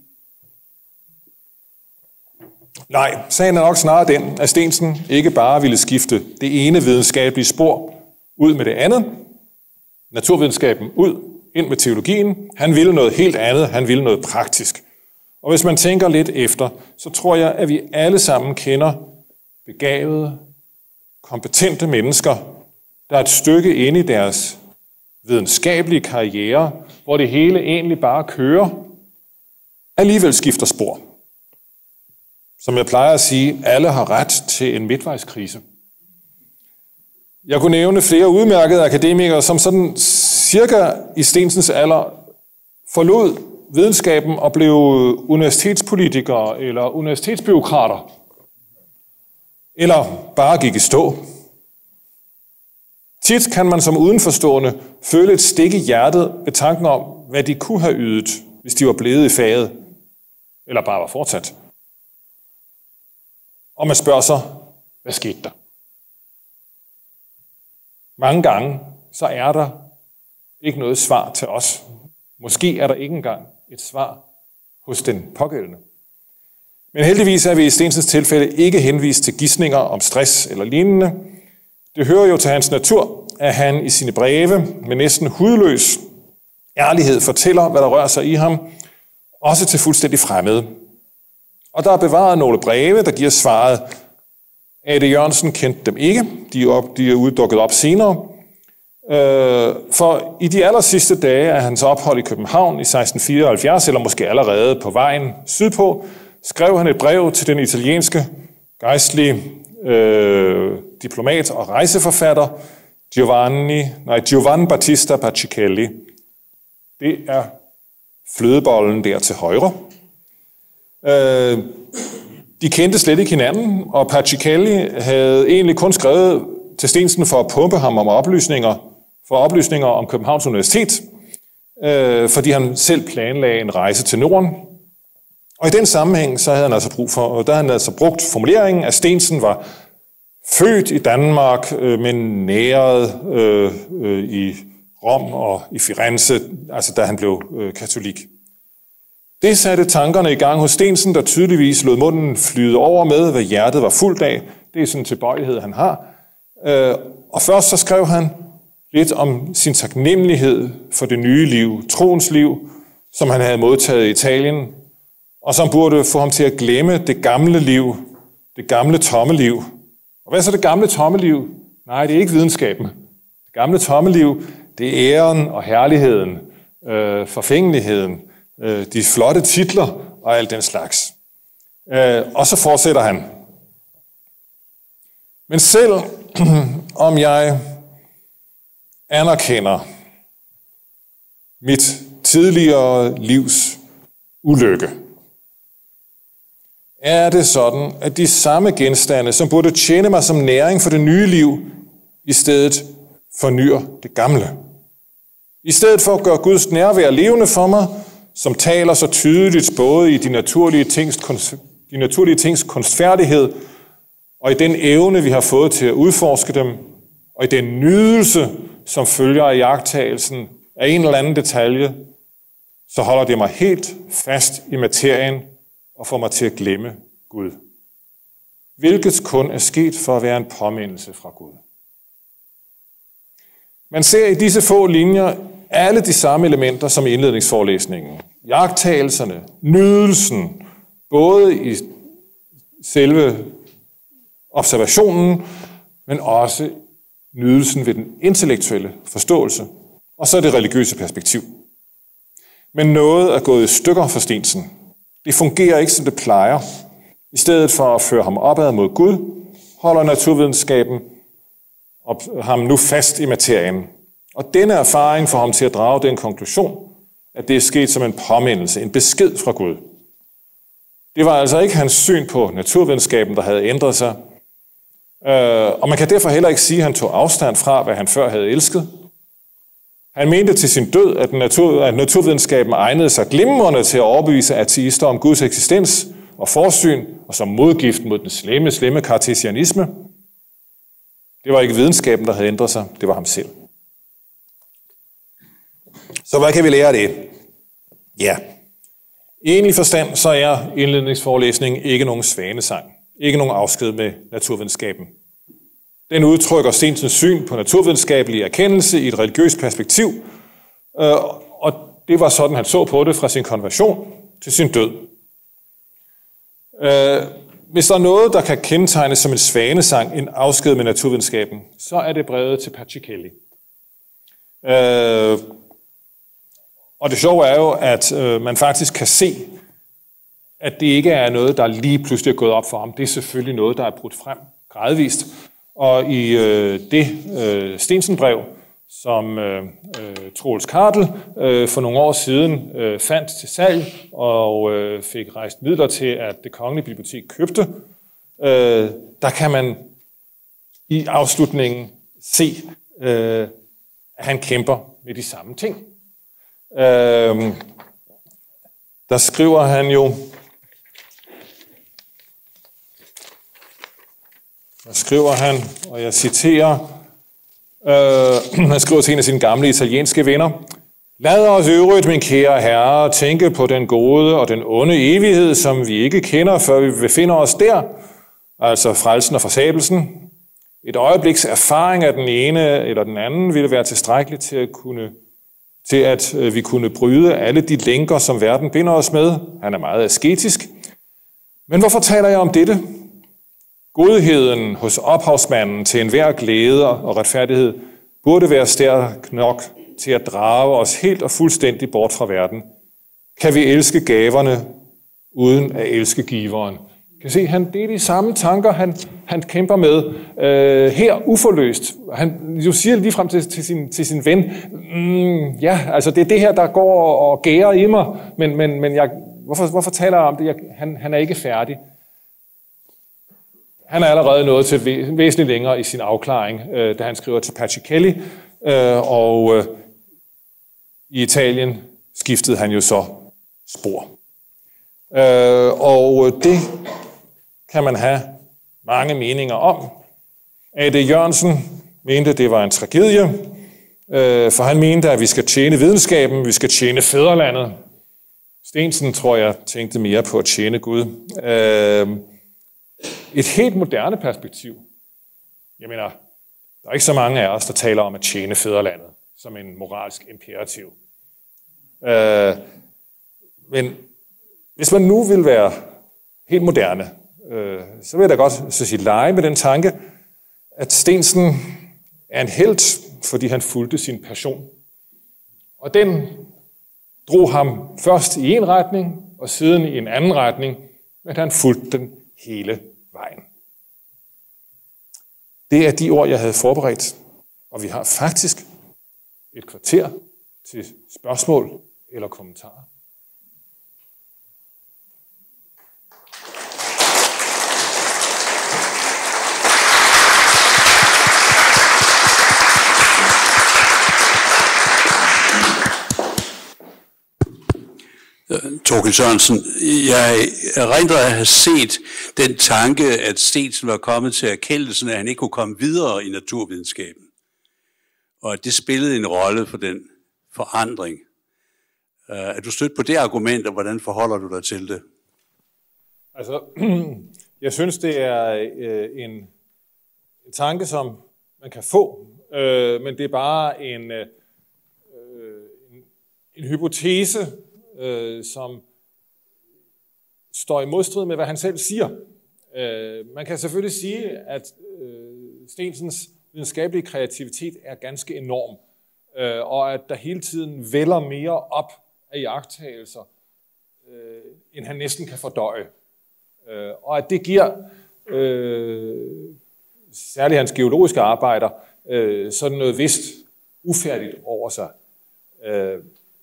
Nej, sagen er nok snarere den, at Steensen ikke bare ville skifte det ene videnskabelige spor ud med det andet, naturvidenskaben ud, ind med teologien. Han ville noget helt andet, han ville noget praktisk. Og hvis man tænker lidt efter, så tror jeg, at vi alle sammen kender begavede, kompetente mennesker, der er et stykke inde i deres videnskabelige karriere, hvor det hele egentlig bare kører, alligevel skifter spor. Som jeg plejer at sige, alle har ret til en midtvejskrise. Jeg kunne nævne flere udmærkede akademikere, som sådan cirka i Steensens alder forlod videnskaben og blev universitetspolitikere eller universitetsbureaukrater, eller bare gik i stå. Tit kan man som udenforstående føle et stik i hjertet ved tanken om, hvad de kunne have ydet, hvis de var blevet i faget, eller bare var fortsat. Og man spørger sig, hvad skete der? Mange gange, så er der ikke noget svar til os. Måske er der ikke engang et svar hos den pågældende. Men heldigvis er vi i Steensens tilfælde ikke henvist til gisninger om stress eller lignende. Det hører jo til hans natur, at han i sine breve med næsten hudløs ærlighed fortæller, hvad der rører sig i ham, også til fuldstændig fremmede. Og der er bevaret nogle breve, der giver svaret. A D Jørgensen kendte dem ikke. De er, op, de er uddukket op senere. Øh, for i de aller sidste dage af hans ophold i København i seksten fireoghalvfjerds, eller måske allerede på vejen sydpå, skrev han et brev til den italienske gejstlige øh, diplomat og rejseforfatter Giovanni, nej, Giovanni Battista Bacchelli. Det er flødebollen der til højre. Øh, de kendte slet ikke hinanden, og Bacchelli havde egentlig kun skrevet til Steensen for at pumpe ham om oplysninger, for oplysninger om Københavns Universitet, øh, fordi han selv planlagde en rejse til Norden. Og i den sammenhæng, så havde han altså brug for, og der havde han altså brugt formuleringen, at Steensen var født i Danmark, øh, men næret øh, øh, i Rom og i Firenze, altså da han blev øh, katolik. Det satte tankerne i gang hos Steensen, der tydeligvis lod munden flyde over med, hvad hjertet var fuldt af. Det er sådan en tilbøjelighed, han har. Øh, og først så skrev han lidt om sin taknemmelighed for det nye liv, troens liv, som han havde modtaget i Italien, og som burde få ham til at glemme det gamle liv, det gamle tomme liv. Og hvad er så det gamle tomme liv? Nej, det er ikke videnskaben. Det gamle tomme liv, det er æren og herligheden, øh, forfængeligheden, øh, de flotte titler og alt den slags. Øh, og så fortsætter han. Men selv om jeg anerkender mit tidligere livs ulykke, er det sådan, at de samme genstande, som burde tjene mig som næring for det nye liv, i stedet fornyer det gamle. I stedet for at gøre Guds nærvær levende for mig, som taler så tydeligt både i de naturlige tings, de naturlige tings kunstfærdighed, og i den evne, vi har fået til at udforske dem, og i den nydelse, som følger af iagttagelsen af en eller anden detalje, så holder det mig helt fast i materien og får mig til at glemme Gud. Hvilket kun er sket for at være en påmindelse fra Gud. Man ser i disse få linjer alle de samme elementer som i indledningsforelæsningen. Iagttagelserne, nydelsen, både i selve observationen, men også nydelsen ved den intellektuelle forståelse, og så det religiøse perspektiv. Men noget er gået i stykker for Steensen. Det fungerer ikke, som det plejer. I stedet for at føre ham opad mod Gud, holder naturvidenskaben op, ham nu fast i materien. Og denne erfaring får ham til at drage den konklusion, at det er sket som en påmindelse, en besked fra Gud. Det var altså ikke hans syn på naturvidenskaben, der havde ændret sig. Og man kan derfor heller ikke sige, at han tog afstand fra, hvad han før havde elsket. Han mente til sin død, at, natur, at naturvidenskaben egnede sig glimrende til at overbevise ateister om Guds eksistens og forsyn, og som modgift mod den slemme, slemme kartesianisme. Det var ikke videnskaben, der havde ændret sig, det var ham selv. Så hvad kan vi lære af det? Ja, i egentlig forstand så er indledningsforelæsningen ikke nogen svanesang, ikke nogen afsked med naturvidenskaben. Den udtrykker Steensens syn på naturvidenskabelig erkendelse i et religiøst perspektiv, og det var sådan, han så på det fra sin konversion til sin død. Hvis der er noget, der kan kendetegnes som en svanesang, en afsked med naturvidenskaben, så er det brevet til Bacchelli. Og det sjove er jo, at man faktisk kan se, at det ikke er noget, der lige pludselig er gået op for ham. Det er selvfølgelig noget, der er brudt frem gradvist. Og i øh, det øh, Steensen-brev, som øh, øh, Troels Kartel øh, for nogle år siden øh, fandt til salg og øh, fik rejst midler til, at Det Kongelige Bibliotek købte. Øh, der kan man i afslutningen se, øh, at han kæmper med de samme ting. Øh, der skriver han jo, der skriver han, og jeg citerer, øh, han skriver til en af sine gamle italienske venner: "Lad os øvrigt, min kære herre, tænke på den gode og den onde evighed, som vi ikke kender, før vi befinder os der, altså frelsen og forsabelsen. Et øjebliks erfaring af den ene eller den anden ville være tilstrækkeligt til at kunne til at vi kunne bryde alle de lænker, som verden binder os med." Han er meget asketisk. Men hvorfor taler jeg om dette? Godheden hos ophavsmanden til enhver glæde og retfærdighed burde være stærk nok til at drage os helt og fuldstændig bort fra verden. Kan vi elske gaverne uden at elske giveren? Kan se, han, det er de samme tanker, han, han kæmper med øh, her uforløst. Han jo siger lige frem til, til, sin, til sin ven, mm, ja, altså det er det her, der går og, og gærer i mig, men, men, men jeg, hvorfor, hvorfor taler jeg om det? Jeg, han, han er ikke færdig. Han er allerede nået til væsentligt længere i sin afklaring, øh, da han skriver til Patricelli, øh, og øh, i Italien skiftede han jo så spor. Øh, og det kan man have mange meninger om. A D Jørgensen mente, det var en tragedie, øh, for han mente, at vi skal tjene videnskaben, vi skal tjene fædrelandet. Steensen, tror jeg, tænkte mere på at tjene Gud. Øh, et helt moderne perspektiv. Jeg mener, der er ikke så mange af os, der taler om at tjene fædrelandet som en moralsk imperativ. Øh, men hvis man nu vil være helt moderne, øh, så vil jeg da godt så sige lege med den tanke, at Steensen er en helt, fordi han fulgte sin passion. Og den drog ham først i en retning, og siden i en anden retning, men han fulgte den hele vejen. Det er de ord, jeg havde forberedt, og vi har faktisk et kvarter til spørgsmål eller kommentarer. Thorkild Sørensen, jeg erindrer at have set den tanke, at Steensen var kommet til erkendelsen, at han ikke kunne komme videre i naturvidenskaben. Og at det spillede en rolle for den forandring. Er du stødt på det argument, og hvordan forholder du dig til det? Altså, jeg synes, det er en, en tanke, som man kan få, øh, men det er bare en, øh, en, en hypotese, Øh, som står i modstrid med, hvad han selv siger. Øh, man kan selvfølgelig sige, at øh, Steensens videnskabelige kreativitet er ganske enorm, øh, og at der hele tiden vælger mere op af iagttagelser, øh, end han næsten kan fordøje. Øh, og at det giver, øh, særligt hans geologiske arbejder, øh, sådan noget vist ufærdigt over sig. Øh,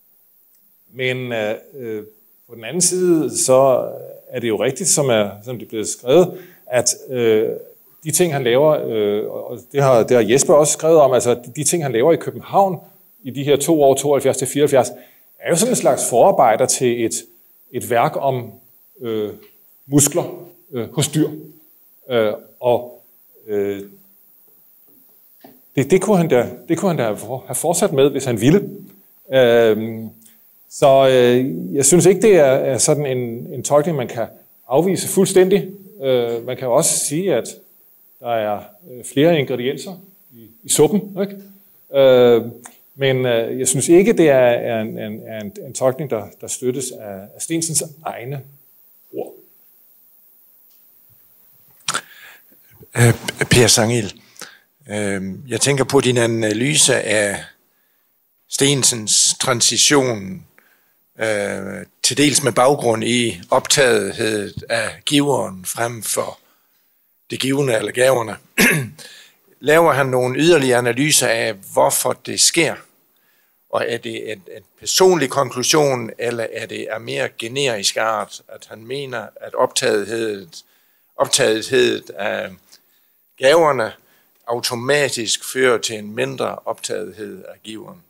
Men øh, på den anden side, så er det jo rigtigt, som, er, som det er blevet skrevet, at øh, de ting, han laver, øh, og det har, det har Jesper også skrevet om, altså de ting, han laver i København i de her to år, tooghalvfjerds til fireoghalvfjerds, er jo sådan en slags forarbejder til et, et værk om øh, muskler øh, hos dyr. Øh, og øh, det, det, kunne han da, det kunne han da have fortsat med, hvis han ville. Øh, Så øh, jeg synes ikke, det er, er sådan en, en tolkning, man kan afvise fuldstændig. Øh, man kan jo også sige, at der er øh, flere ingredienser i, i suppen. Ikke? Øh, men øh, jeg synes ikke, det er, er, en, en, en, en tolkning, der, der støttes af, af Steensens egne ord. Øh, Per Sangil, øh, jeg tænker på din analyse af Steensens transition, øh, til dels med baggrund i optagethed af giveren frem for det givende eller gaverne. laver han nogle yderligere analyser af, hvorfor det sker. Og er det en, en personlig konklusion, eller er det af mere generisk art, at han mener, at optagethed, optagethed af gaverne automatisk fører til en mindre optagethed af giveren?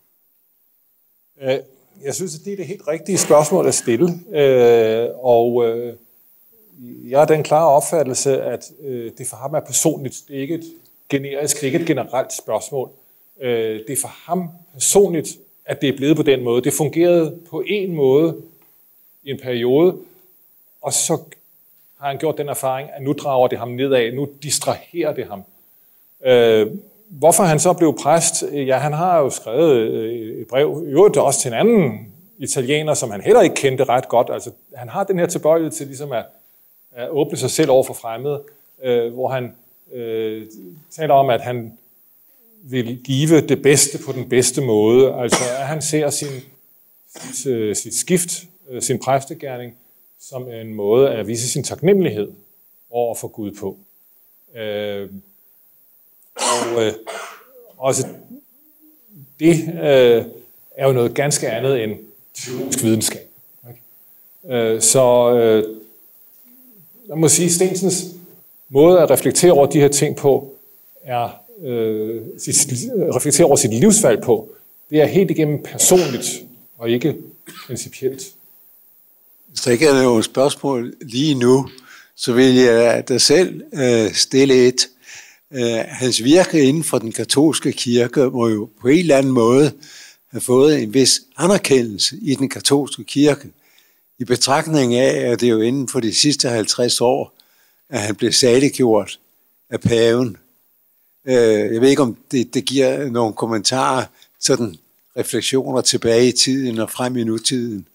Jeg synes, at det er det helt rigtige spørgsmål at stille. Og jeg har den klare opfattelse, at det for ham er personligt. Det er ikke et generisk, det er ikke et generelt spørgsmål. Det er for ham personligt, at det er blevet på den måde. Det fungerede på en måde i en periode, og så har han gjort den erfaring, at nu drager det ham nedad, nu distraherer det ham. Øh, hvorfor han så blev præst? Ja, han har jo skrevet et brev, i øvrigt også til en anden italiener, som han heller ikke kendte ret godt. Altså, han har den her tilbøjelighed til ligesom at, at åbne sig selv over for fremmede, øh, hvor han øh, taler om, at han vil give det bedste på den bedste måde. Altså, at han ser sin, sit, sit skift, sin præstegerning, som en måde at vise sin taknemmelighed over for Gud på. Øh, og øh, også det øh, er jo noget ganske andet end teologisk videnskab. Okay? Øh, så øh, jeg må sige, at Steensens måde at reflektere over de her ting på, er øh, sit, reflektere over sit livsvalg på, det er helt igennem personligt og ikke principielt. Hvis der ikke er nogen spørgsmål lige nu, så vil jeg da selv øh, stille et. Øh, hans virke inden for den katolske kirke må jo på en eller anden måde have fået en vis anerkendelse i den katolske kirke. I betragtning af, at det er jo inden for de sidste halvtreds år, at han blev saliggjort af paven. Øh, jeg ved ikke, om det, det giver nogle kommentarer, sådan refleksioner tilbage i tiden og frem i nutiden.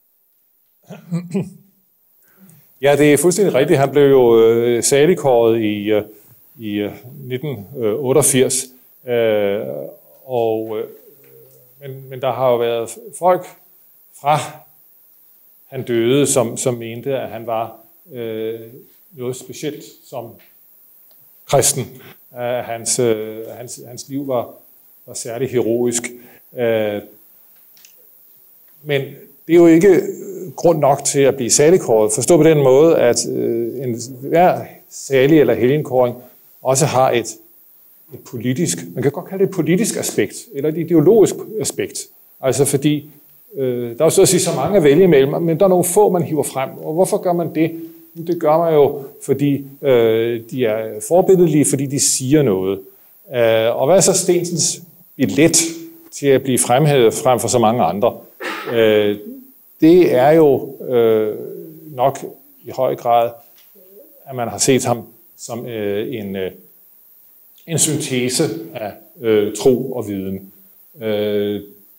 Ja, det er fuldstændig rigtigt. Han blev jo øh, saligkåret i, øh, i øh, nitten otteogfirs, øh, og, øh, men, men der har jo været folk fra han døde, som, som mente, at han var øh, noget specielt som kristen. Uh, hans, øh, hans, hans liv var, var særlig heroisk. Øh, men det er jo ikke grund nok til at blive saligkåret. Forstå på den måde, at øh, en hver salig eller helgenkåring også har et, et politisk, man kan godt kalde det et politisk aspekt, eller et ideologisk aspekt. Altså fordi, øh, der er jo så at sige så mange at vælge imellem, men der er nogle få, man hiver frem. Og hvorfor gør man det? Det gør man jo, fordi øh, de er forbilledlige, fordi de siger noget. Øh, og hvad er så Steensens billet til at blive fremhævet frem for så mange andre? Øh, det er jo øh, nok i høj grad, at man har set ham som øh, en, øh, en syntese af øh, tro og viden. Øh,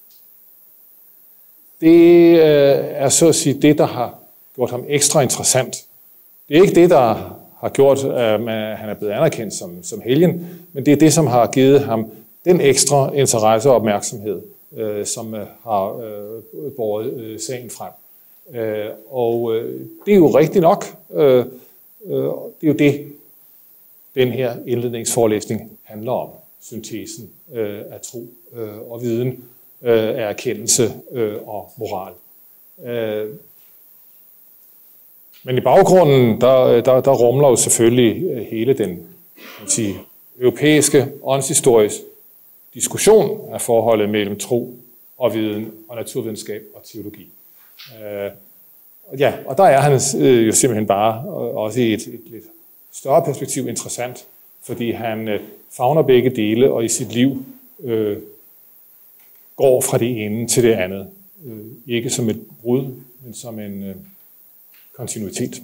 det øh, er så at sige det, der har gjort ham ekstra interessant. Det er ikke det, der har gjort, at han er blevet anerkendt som, som helgen, men det er det, som har givet ham den ekstra interesse og opmærksomhed, øh, som øh, har øh, båret øh, sagen frem. Øh, og øh, det er jo rigtigt nok. Øh, øh, det er jo det, den her indledningsforelæsning handler om. Syntesen øh, af tro øh, og viden, øh, af erkendelse øh, og moral. Øh, Men i baggrunden, der, der, der rumler jo selvfølgelig hele den kan sige, europæiske åndshistoriske diskussion af forholdet mellem tro og viden og naturvidenskab og teologi. Øh, ja, og der er han øh, jo simpelthen bare også i et, et lidt større perspektiv interessant, fordi han øh, favner begge dele og i sit liv øh, går fra det ene til det andet. Øh, ikke som et brud, men som en øh, kontinuitet.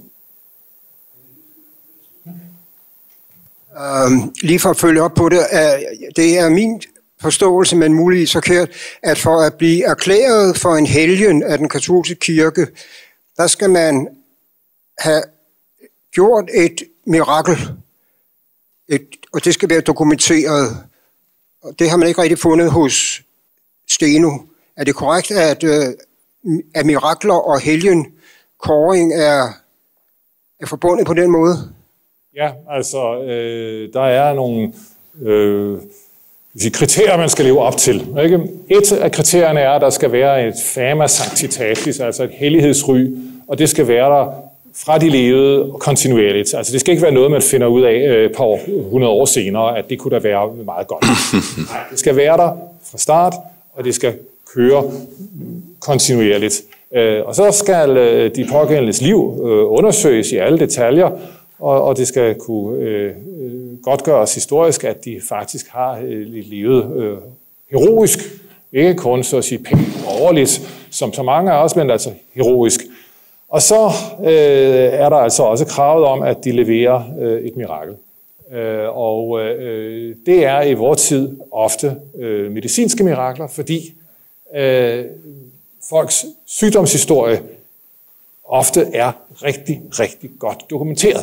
Um, lige for at følge op på det, er, det er min forståelse, men muligvis forkert, at for at blive erklæret for en helgen af den katolske kirke, der skal man have gjort et mirakel, et, og det skal være dokumenteret. Og det har man ikke rigtig fundet hos Steno. Er det korrekt, at, at mirakler og helgen kåring er, er forbundet på den måde? Ja, altså, øh, der er nogle øh, kriterier, man skal leve op til. Ikke? Et af kriterierne er, at der skal være et fama sanctitatis, altså et hellighedsry, og det skal være der fra de levede kontinuerligt. Altså det skal ikke være noget, man finder ud af et par hundrede år senere, at det kunne da være meget godt. Nej, det skal være der fra start, og det skal køre kontinuerligt. Og så skal de pågældendes liv undersøges i alle detaljer, og det skal kunne godtgøres historisk, at de faktisk har levet heroisk, ikke kun så at sige pænt overligt, som så mange af os, men altså heroisk. Og så øh, er der altså også kravet om, at de leverer øh, et mirakel. Øh, og øh, det er i vores tid ofte øh, medicinske mirakler, fordi øh, folks sygdomshistorie ofte er rigtig, rigtig godt dokumenteret.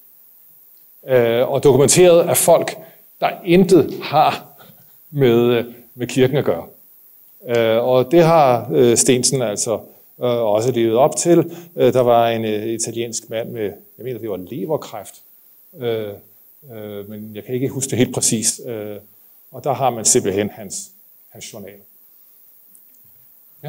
Øh, og dokumenteret af folk, der intet har med, med kirken at gøre. Øh, og det har øh, Steensen altså og også levet op til. Der var en italiensk mand med, jeg mener, det var leverkræft, øh, øh, men jeg kan ikke huske det helt præcist. Øh, og der har man simpelthen hans, hans journal. Ja,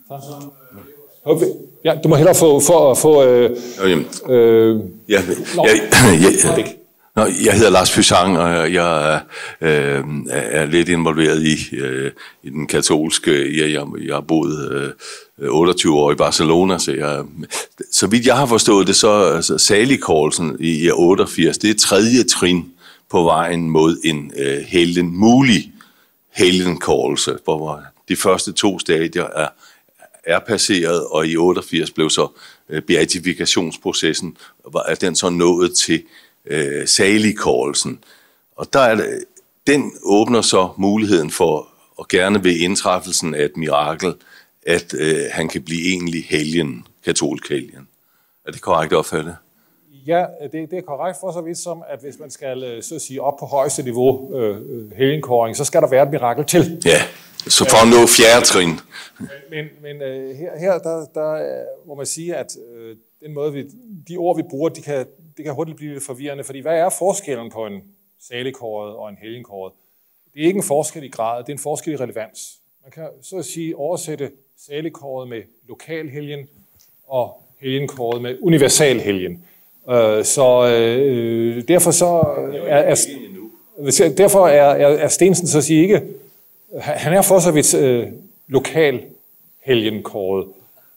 så. Ja, du må hellere få... få, få øh, øh, ja, nå, jeg, jeg, jeg, Nå, jeg hedder Lars Fysang, og jeg øh, er lidt involveret i, øh, i den katolske. Jeg, jeg, jeg har boet øh, otteogtyve år i Barcelona, så, jeg, så vidt jeg har forstået det, så altså, saligkårelsen i otteogfirs, det er tredje trin på vejen mod en øh, helgen, mulig helgenkårelse, hvor de første to stadier er, er passeret, og i otteogfirs blev så øh, beatifikationsprocessen, at den så nået til Øh, saligkårelsen. Og der er det, den åbner så muligheden for, og gerne ved indtræffelsen af et mirakel, at øh, han kan blive egentlig helgen, katolsk helgen. Er det korrekt opfattet? Ja, det, det er korrekt for så vidt som, at hvis man skal så at sige, op på højeste niveau øh, helgenkåring, så skal der være et mirakel til. Ja, så for at nå fjerde trin. Men, men øh, her, her der, der må man sige, at øh, den måde, vi, de ord, vi bruger, de kan det kan hurtigt blive lidt forvirrende, fordi hvad er forskellen på en saligkåret og en helgenkåret? Det er ikke en forskel i grad, det er en forskel i relevans. Man kan så at sige oversætte saligkåret med lokal helgen og helgenkåret med universal helgen. Uh, så uh, derfor så er, er, derfor er, er, er Steensen så at sige ikke, han er for så vidt uh, lokal helgenkåret.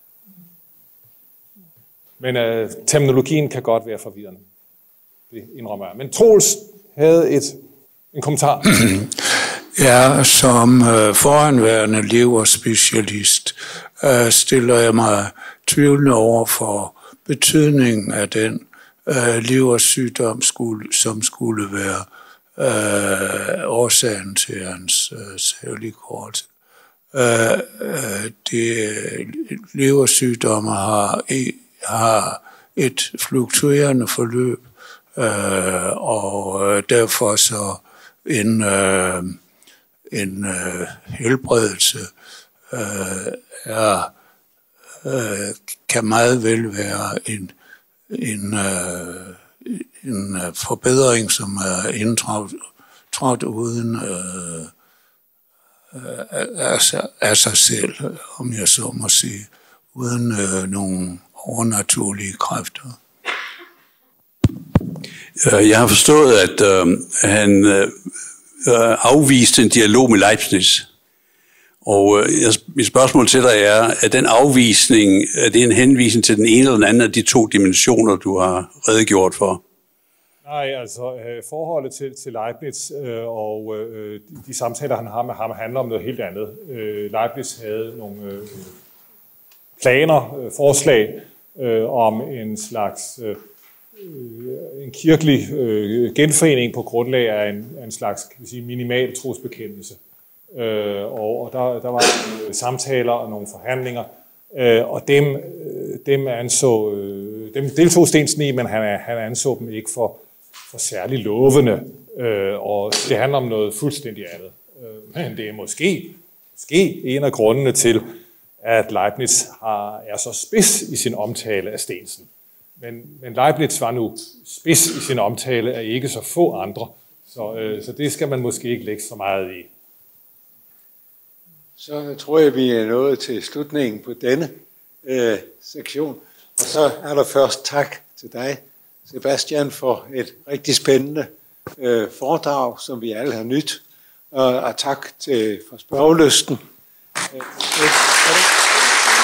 Men øh, terminologien kan godt være forvirrende. Det indrømmer jeg. Men Troels havde et, en kommentar. Ja, som øh, foranværende leverspecialist øh, stiller jeg mig tvivlende over for betydningen af den øh, leversygdom, skulle, som skulle være øh, årsagen til hans øh, saligkårelse. Øh, øh, det leversygdomme har i har et fluktuerende forløb, øh, og derfor så en, øh, en øh, helbredelse øh, er, øh, kan meget vel være en, en, øh, en forbedring, som er indtrådt uden øh, af, af sig selv, om jeg så må sige, uden øh, nogen overnaturlige kræfter. Jeg har forstået, at øh, han øh, afviste en dialog med Leibniz. Og øh, mit spørgsmål til dig er, at den afvisning, er det en henvisning til den ene eller den anden af de to dimensioner, du har redegjort for? Nej, altså øh, forholdet til, til Leibniz øh, og øh, de, de samtaler, han har med ham, handler om noget helt andet. Øh, Leibniz havde nogle øh, planer, øh, forslag øh, om en slags øh, en kirkelig øh, genforening på grundlag af en, en slags kan vi sige, minimal trosbekendelse. Øh, og og der, der var øh, samtaler og nogle forhandlinger, øh, og dem, øh, dem, anså, øh, dem deltog Steensen i, men han, han anså dem ikke for, for særlig lovende, øh, og det handler om noget fuldstændig andet. Øh, men det er måske, måske en af grundene til, at Leibniz har, er så spids i sin omtale af Steensen. Men, men Leibniz var nu spids i sin omtale af ikke så få andre, Så, øh, så det skal man måske ikke lægge så meget i. Så tror jeg, vi er nået til slutningen på denne øh, sektion. Og så er der først tak til dig, Sebastian, for et rigtig spændende øh, foredrag, som vi alle har nyt. Og, og tak til for spørgelysten. Øh,